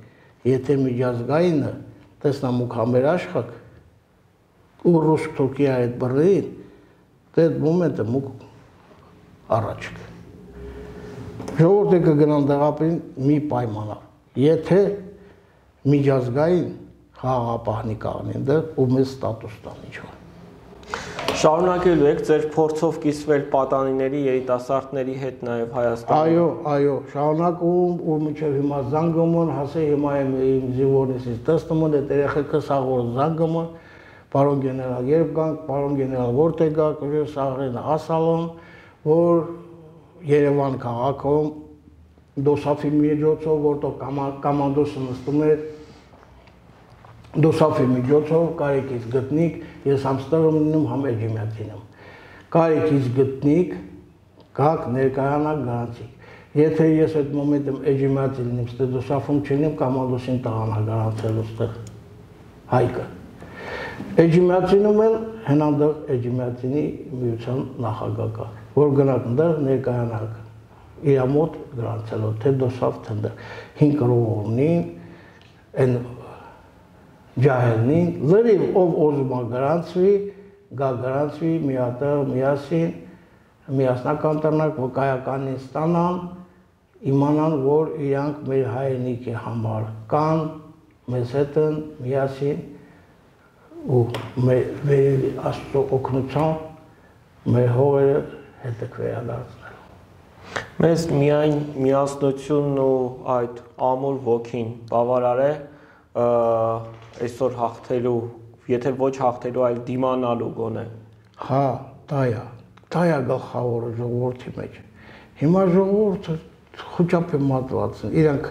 եթե միջազգայինը տեսնա մուք համեր աշխակ ու ռուս Թուրքիա այդ բռնին, դե այդ մոմենտը մուք առաջ կը։ Ժողովուրդը կգնան դեղապին մի պայմանով։ Եթե միջազգային խաղաղապահնի կանգնեն դեռ ու մեզ ստատուս տան ինչ-որ։ Շարունակելու եք ձեր փորձով կիսվել պատանիների երիտասարդների հետ նաև Հայաստանում։ Այո, շարունակում ու մինչև հիմա զանգում, հասե հիմա իմ զինվորներից տեսնում եմ այդ երեխեքը սաղոր զանգում, պարոն գեներալ երբ գանք, պարոն գեներալ որտե գաք, սաղրին ասալում, որ Երևան քաղաքում դոսաֆի միջոցով, որտեղ կամանդոսը նստում էր, դոսաֆի միջոցով կարեկից գտնիկ, ես համստեղում լինում համ էջիմյատինում։ Կարեկից գտնիկ, գակ ներկայանակ գրանցիկ։ Եթե ես այդ մոմենտում էջիմյատի լինում, ստե դոսաֆում չլինեմ, կամանդոսին տաղանա գրանցելու ստեղ հայկը։ Էջիմյատինում էլ հենանդեղ էջիմյատինի միության նախագահ կա, որ գնակ ընդեղ ներկայանակ իրամոտ գրանցելով, թե դոսավ թնդեղ, 5 կրողովնին, են ջահելնին, լրիվ ով ոզումա գրանցվի, գա գրանցվի, միատեղ, միասին, միասնական տրնակ, վկայականին ստանան, իմանան, որ իրանք մեր հայրենիքի համար կան, մեզ հետն, միասին, ու մեր աստծո օգնությամբ մեր հողերը հետը վերադարձնելու։ Մեզ միայն միասնությունն ու այդ ամուր ոգին բավարար է այսօր հաղթելու, եթե ոչ հաղթելու, այլ դիմանալու գոնե։ Հա, դա է գլխավորը ժողովրդի մեջ։ Հիմա ժողովուրդը խոճապ է մատված, իրանք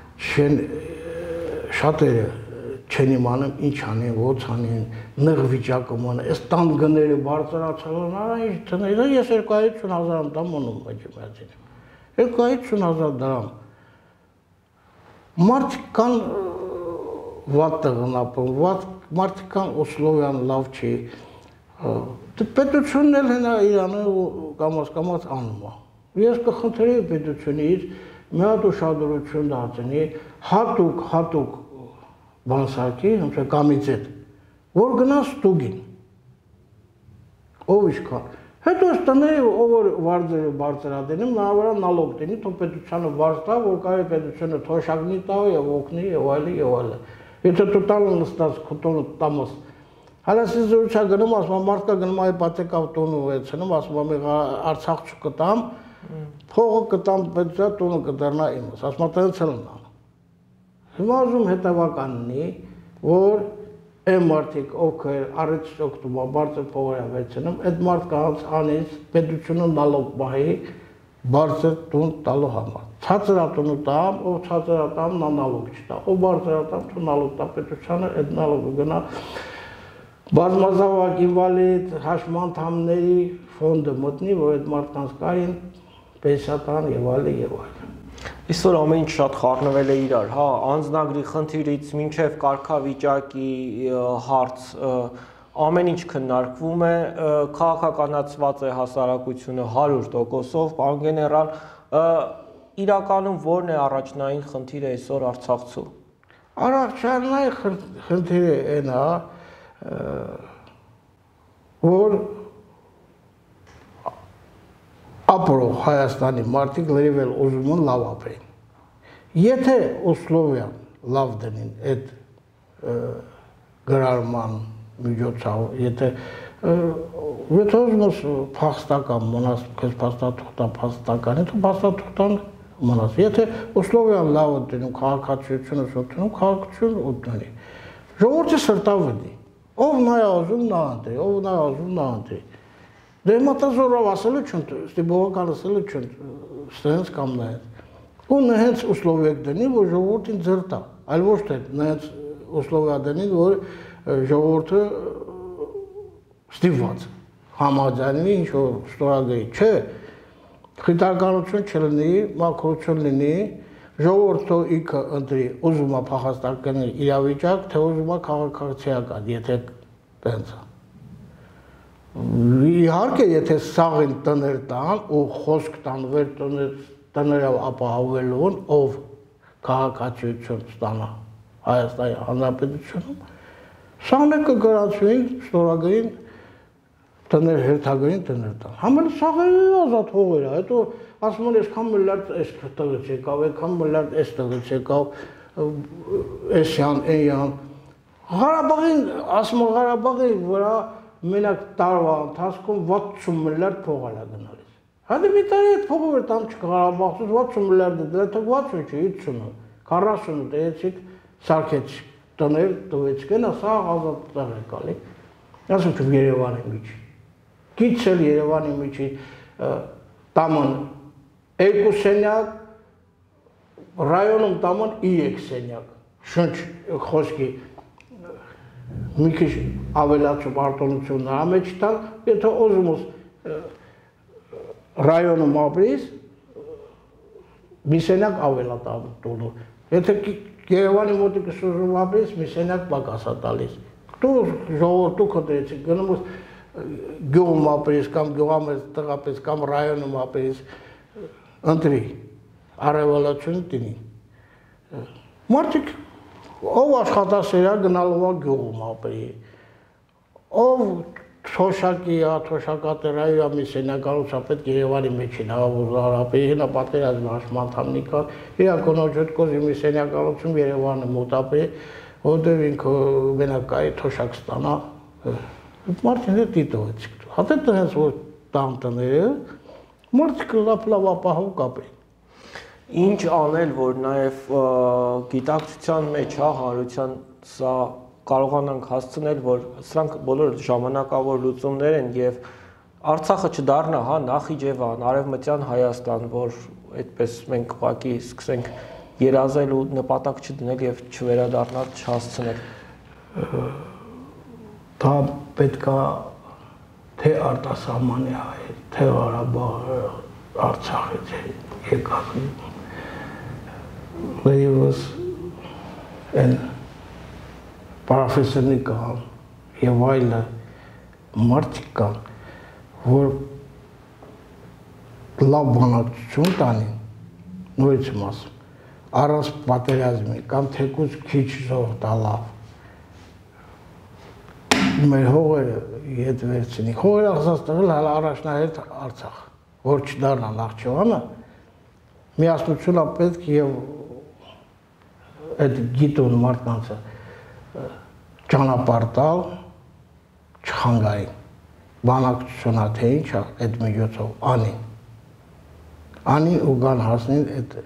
շատերը չեն իմանում ինչ անեն, ոնց անեն, նեղ վիճակում անեն, այս տան գները բարձրացել են, արա ինչ տնեի, ես 250,000 դրամ ունում էջիմյատին, 250,000 դրամ, մարդիկ կան վատ տեղն ապրում, մարդիկ կան Օսլովյան լավ չի, պետությունն էլ հենա իրանը կամաց անում է, ես կխնդրեի պետությունից մի հատ ուշադրություն դարձնի, հատուկ բանսարկի, կամիցետ, որ գնա ստուգին, ով իշքան, հետո ես տները, ով որ վարձերը բարձրադենում, նա վրա նալոգ դենի, թող պետությանը վարձ տա, որ կարի պետությունը թոշակնի տա և օգնի և այլը, եթե դու տանը նստած քուտոնը տամս, հարասի զորուչա գնում, ասում մարդկա գնում այ պատեկավ տոնը ուեցնում, ասում Արցախ չկտամ, փողը կտամ պետության տոնը կդառնա իմս, ասում տենց էլ նա։ Հիմա ուզում հետևականնի, որ այն մարդիկ ովքեր առիթ օգտվում բարձր փողերը վերցնում, այդ մարդկանց անից պետությունը նալոգ բահի բարձր տուն տալու համար։ Ցածրատունը տամ, ով ցածրատամ նա նալոգ չտա, ով բարձրատամ թու նալոգ տա պետությանը, այդ նալոգը գնա բազմազավակ ինվալիդ հաշմանդամների ֆոնդը մտնի, որ այդ մարդկանց կարին պենսիա եւ այլն։ Այսօր ամեն ինչ շատ խառնվել է իրար, հա, անձնագրի խնդիրից մինչև կարգավիճակի հարց, ամեն ինչ քննարկվում է, քաղաքականացված է հասարակությունը 100%-ով, պարոն գեներալ, իրականում որն է առաջնային խնդիրը այսօր Արցախցու։ Առաջնային խնդիրը այն է, որ ապրող Հայաստանի մարդիկ լրիվ էլ ուզում են լավ ապրեն։ Եթե Օսլովյան լավ դնին այդ գրարման միջոցով, եթե ուզում ես փախստական մնաս, քեզ փաստաթղթան, դու փաստաթղթան մնաս։ Եթե Օսլովյան լավ դնում, քաղաքացիությունը շոթնում, քաղաքացիություն ուտնի։ Ժողովուրդը սրտավդի։ Ով նա է ուզում նա ընտրի, ով նա է ուզում նա ընտրի։ Դե մտազորով ասելու չուն, ստի բողոքան ասելու չուն, ստենց կամ նայեց։ Ու նհենց Օսլովեկ դնի, որ ժողովուրդին ձր տա, այլ ոչ թե նհենց Օսլովեա դնին, որ ժողովուրդը ստիպված համաձայնվի ինչ-որ ստորագրի, չէ, խիթարականություն չլինի, մաքրություն լինի, ժողովուրդը ինքը ընտրի, ուզում է փախստական իրավիճակ, թե ուզում է քաղաքացիական, եթե տենց է։ Իհարկե, եթե սաղին տներ տան ու խոսք տան վեր տներով ապահովելուն, ով քաղաքացիություն ստանա, Հայաստանի Հանրապետությունում, սաղն է կգրանցվին ստորագրին տներ, հերթագրին տներ տան։ Համել սաղը ազատ հողեր է, հետո ասում են այսքան միլիարդ այս տղից եկավ, այդքան միլիարդ այս տղից եկավ, էսյան, էյան։ Ղարաբաղին, ասում են Ղարաբաղի վրա մենակ տարվա ընթացքում 60 միլիարդ փող է գնալիս։ Հədə մի տարի այդ փողը վեր տամ չկա Ղարաբաղցուց 60 միլիարդ է դրա, թե 60 չի, 50-ը, 40-ը տեցիք, սարքեցիք, տներ տվեցիք, նա սա ազատ տեղ է կալի։ Ասում չու Երևանի միջի։ Գիցել Երևանի միջի տաման 2 սենյակ, ռայոնում տաման 3 սենյակ, շնչ խոսքի մի քիչ ավելացում արտոնությունն ամեջ տալ, եթե ուզում ես ռայոնում ապրիս, մի սենյակ ավելա տալու, եթե Երևանի մոտիկս ուզում ապրիս, մի սենյակ պակաս է տալիս, դու ժողովրդու կտրեցիք, գնում ես գյուղում ապրիս, կամ գյուղամեծ տղապես, կամ ռայոնում ապրիս, ընտրի, առևելացություն տնի։ Մարդիկ, ով աշխատասերա գնալով գյուղում ապրի, ով թոշակի, թոշակատերայի մի սենյակալուցա պետք Երևանի մեջին հավուզար ապրի, հինա պատերազմի հաշմանդամնի կար, իրա կոնոջ հետ կոզի մի սենյակալուցում Երևանը մոտ ապրի, որտև ինքը մենակ կայի թոշակ ստանա, մարդին հետ դիտողեցիք, հատետ հենց որ տան տները, մարդիկ լապ ապահով կապրի։ Ինչ անել, որ նաև գիտակցության մեջ հանրության սա կարողանանք հասցնել, որ սրանք բոլոր ժամանակավոր լուծումներ են եւ Արցախը չդառնա, հա, Նախիջևան, Արևմտյան Հայաստան, որ այդպես մենք ուղղակի սկսենք երազել ու նպատակ չդնել եւ չվերադառնալ, չհասցնել։ Դա պետքա թե արտասահմանի հայեր, թե Ղարաբաղը, Արցախից եկած լեյվս են պարոֆեսորնի կան և այլը մարդիկ կան, որ լավ բանակցություն տանին, նորից եմ ասում, առանց պատերազմի կամ թեկուզ քիչ զոհ տալավ, մեր հողերը ետ վերցնի, հողերը ասած տղել հալ առաջնահերթ Արցախ, որ չդառնա Նախճեվանը, միասնությունը պետք և այդ գիտուն մարդկանցը ճանապարհ տալ չխանգարին, բանակցությունա թե ինչա այդ միջոցով անին ու գան հասնին այդ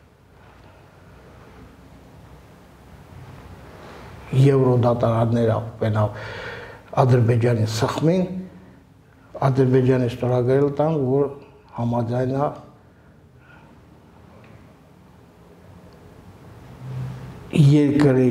եվրոդատարաններով պենավ Ադրբեջանի սխմին, Ադրբեջանի ստորագրել տան, որ համաձայնա երկրի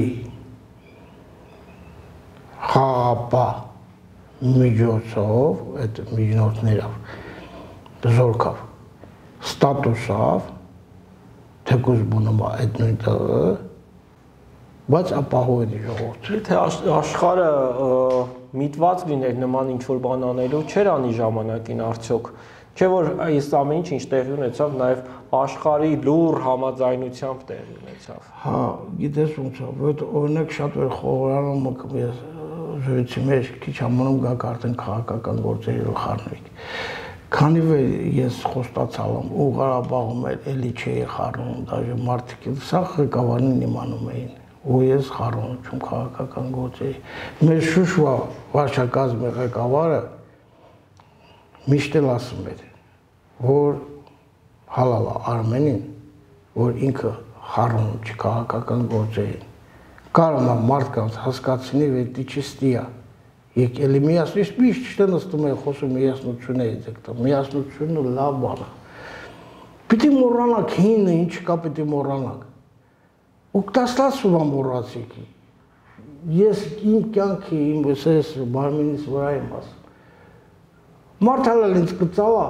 խաղապահ միջոցով, այդ միջնորդներով, զորքով, ստատուսով, թեկուզ բունում այդ նույն տեղը, բայց ապահովելի ժողովուրդ։ Թե աշխարհը միտված լիներ նման ինչ-որ բան անելու, չէր անի ժամանակին արդյոք, չէ որ այս ամեն ինչ տեղի ունեցավ, նաև աշխարհի լուր համաձայնությամբ տեղի ունեցավ։ Հա, գիտես ոնց է, որ օրինակ շատ վեր խորհրդանում զրույցի մեջ քիչ ամոնում գաք արդեն քաղաքական գործերով խառնվիկ։ Քանի որ ես խոստացալ եմ, ու Ղարաբաղում էլի չէի խառնում, դաժե մարդիկ սա ղեկավարին իմանում էին, ու ես խառնում չում քաղաքական գործերի։ Մեր Շուշվա վարչակազմի ղեկավարը միշտ էլ ասում էր, որ հալալա Արմենին, որ ինքը խառնում չի քաղաքական գործերին։ Կարում է մարդկանց հասկացնի, որ դի չստիա, եկելի միասնից միշտ չտենստում է խոսում միասնություն է ձգտում, միասնությունը լավ բան է։ Պիտի մոռանանք հինը, ինչ կա պիտի մոռանանք։ Ու կտաստացում եմ մոռացիք։ Ես իմ կյանքի, իմ ես բարմինից վրա եմ ասում։ Մարդալել ինձ կծալա,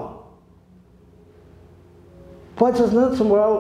բայց ես նենց մորալ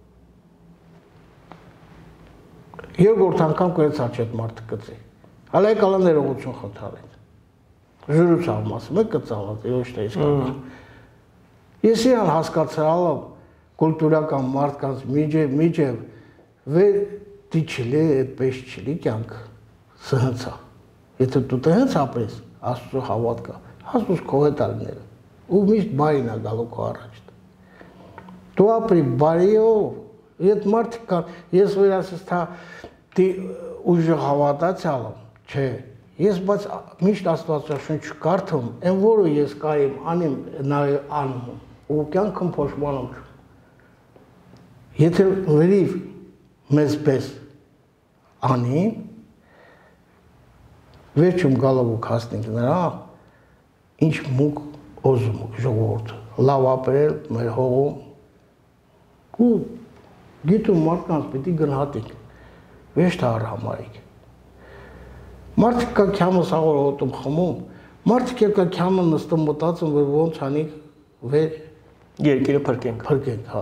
երկորդ անգամ կրեցա չէ այդ մարդը կծի։ Հալա եկալա ներողություն խնդրեց։ Ժուրուց աղմ ասում է կծալած, ոչ թե իսկական։ Ես իրան հասկացրալ եմ կուլտուրական մարդկանց միջև, դի չլի, այդպես չլի կյանքը, սա հենց է։ Եթե դու դե հենց ապրես, Աստծո հավատ կա, Աստծո քո հետ ալները, ու միշտ բարին է գալու քո առաջ։ Դու ապրի բարիով, այդ մարդիկ կան, ես վերասես թա դի ուժը հավատացյալ եմ, չէ, ես բայց միշտ Աստվածաշունչ կարդում, այն որը ես կարիմ անիմ նաև անում, ու կյանքում փոշմանում չում։ Եթե վերիվ մեզ պես անին, վերջում գալով ու կհասնենք նրա, ինչ մուկ օզում ժողովուրդը, լավ ապրել մեր հողում, ու գիտում մարդկանց պիտի գնահատենք, վեշտ արհամարիկ։ Մարդիկ կա քյամը սաղոր հոտում խմում, մարդիկ կա քյամը նստում մտածում, որ ոնց անիկ վեր երկիրը փրկենք, հա։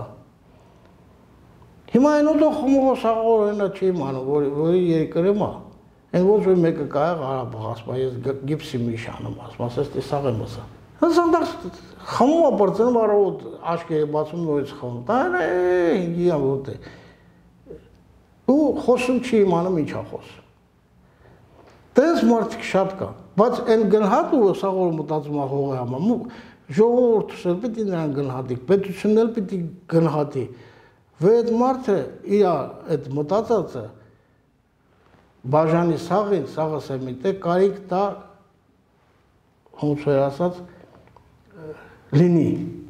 Հիմա այն ոտո խմողը սաղոր հենա չի իմանում, որի երկրը մա, այն ոչ որ մեկը կայ Ղարաբաղ, ասма, ես գիպսի միշանում, ասма, ասես տեսաղ եմ ասա։ Հնսանդակ խմում ապրծնում առողոտ աշկերը բացում նորից խմում, դա հինգի ամ ոտ է։ Ու խոսում չի իմանում ինչ ախոսում։ Տենց մարդիկ շատ կան, բայց են գնհատ ու սաղոր մտածում ահողը համա, ժողովորդս էլ պիտի նրան գնհատիկ, պետությունն էլ պիտի գնհատի, վեր այդ մարդը իր այդ մտածածը բաժանի սաղին, սաղս է միտե, կարիք դա, հոնց էր ասած, լինի։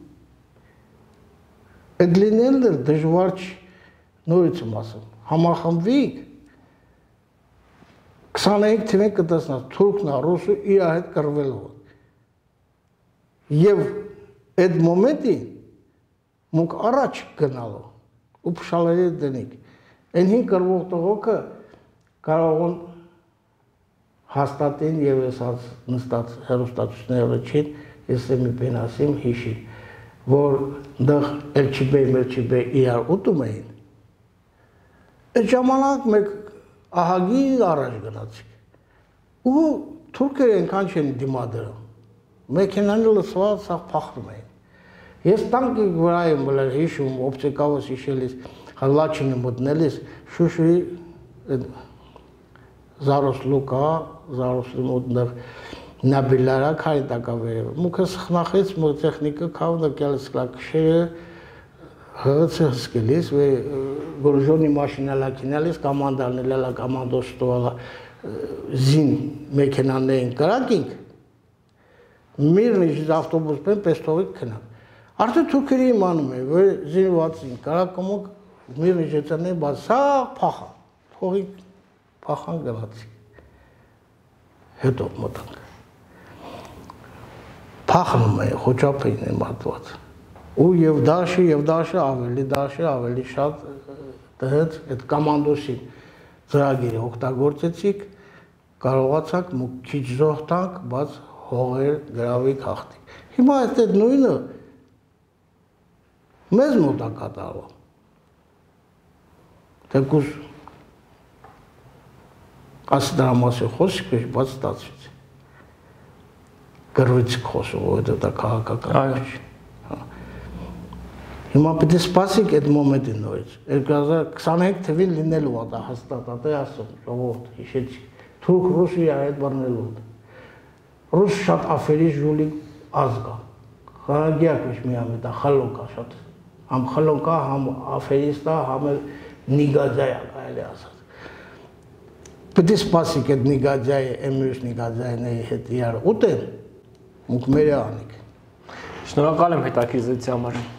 Այդ լինելն էլ դժվար չի, նորից եմ ասում, համախմբվիկ, 25 թվին կտեսնած, թուրքն է, ռուսը իր հետ կրվելով։ Եվ այդ մոմենտին մուկ առաջ գնալով ու փշալերի դնիկ։ Այն հին կրվող տղոքը կարող են հաստատին և ես նստած հեռուստացույցները չին, ես եմ մի բեն ասիմ հիշին, որ դեղ Էլչիբեյ իրար ուտում էին։ Այդ ժամանակ մեկ ահագին առաջ գնացիք։ Ու թուրքերը ենքան չեն դիմադրում։ Մեքենանի լսված սաղ պախրում էին։ Ես տանկի վրա եմ բլեր հիշում, օպտիկավս հիշելիս, հլաչինը մտնելիս, շուշուի Զարոսլուկա, Զարոսլի մոտնեղ նաբիլարա քարի տակավերը։ Մուքը սխնախեց մո տեխնիկը կավնը կելս կլակշերը հղծը հսկելիս, գորժոնի մաշինալա կինալիս, կամանդալնելալա կամանդոստուալա զին մեքենաներին կրակինք, միրն իժիզ ավտոբուս պեն պեստողիկ կնան։ Արդը թուրքերի իմանում է, որ զինվածին կարակոմոք միրն իժեցանեն բաց սաղ պախան, թողիկ պախան գնացի, հետո մտանք։ Պախնում է, խոչապին է մատված։ Ու և դաշը ավելի շատ դհեց այդ կամանդոսին ծրագիրը օգտագործեցիք, կարողացանք մուկ քիչ զոհտանք, բայց հողեր գրավի քաղտիկ։ Հիմա այդ նույնը մեզ մոտ է կատարվում։ Թեկուզ ասի դրա մասի խոսք է, բայց ստացվեց։ Գրվեցիք խոսող, որ դա քաղաքական չի։ Հիմա պետք է սպասիկ այդ մոմենտին նորից։ 2025 թվին լինելու է դա հաստատ, ատե ասում, ժողովուրդ, հիշեցիք։ Թուրք ռուսի այդ բռնելու։ Ռուս շատ աֆերի ժուլի ազգ է։ Խարագյակ ոչ մի ամի դա խալոկա շատ։ Համ խալոկա, համ աֆերիստա, համ նիգաձայա կարելի ասած։ Պետք է սպասիկ այդ նիգաձայը, էմյուս նիգաձայների հետ իրար ուտեն, մուկ մեր անիք։ Շնորհակալ եմ հետաքրքրության համար։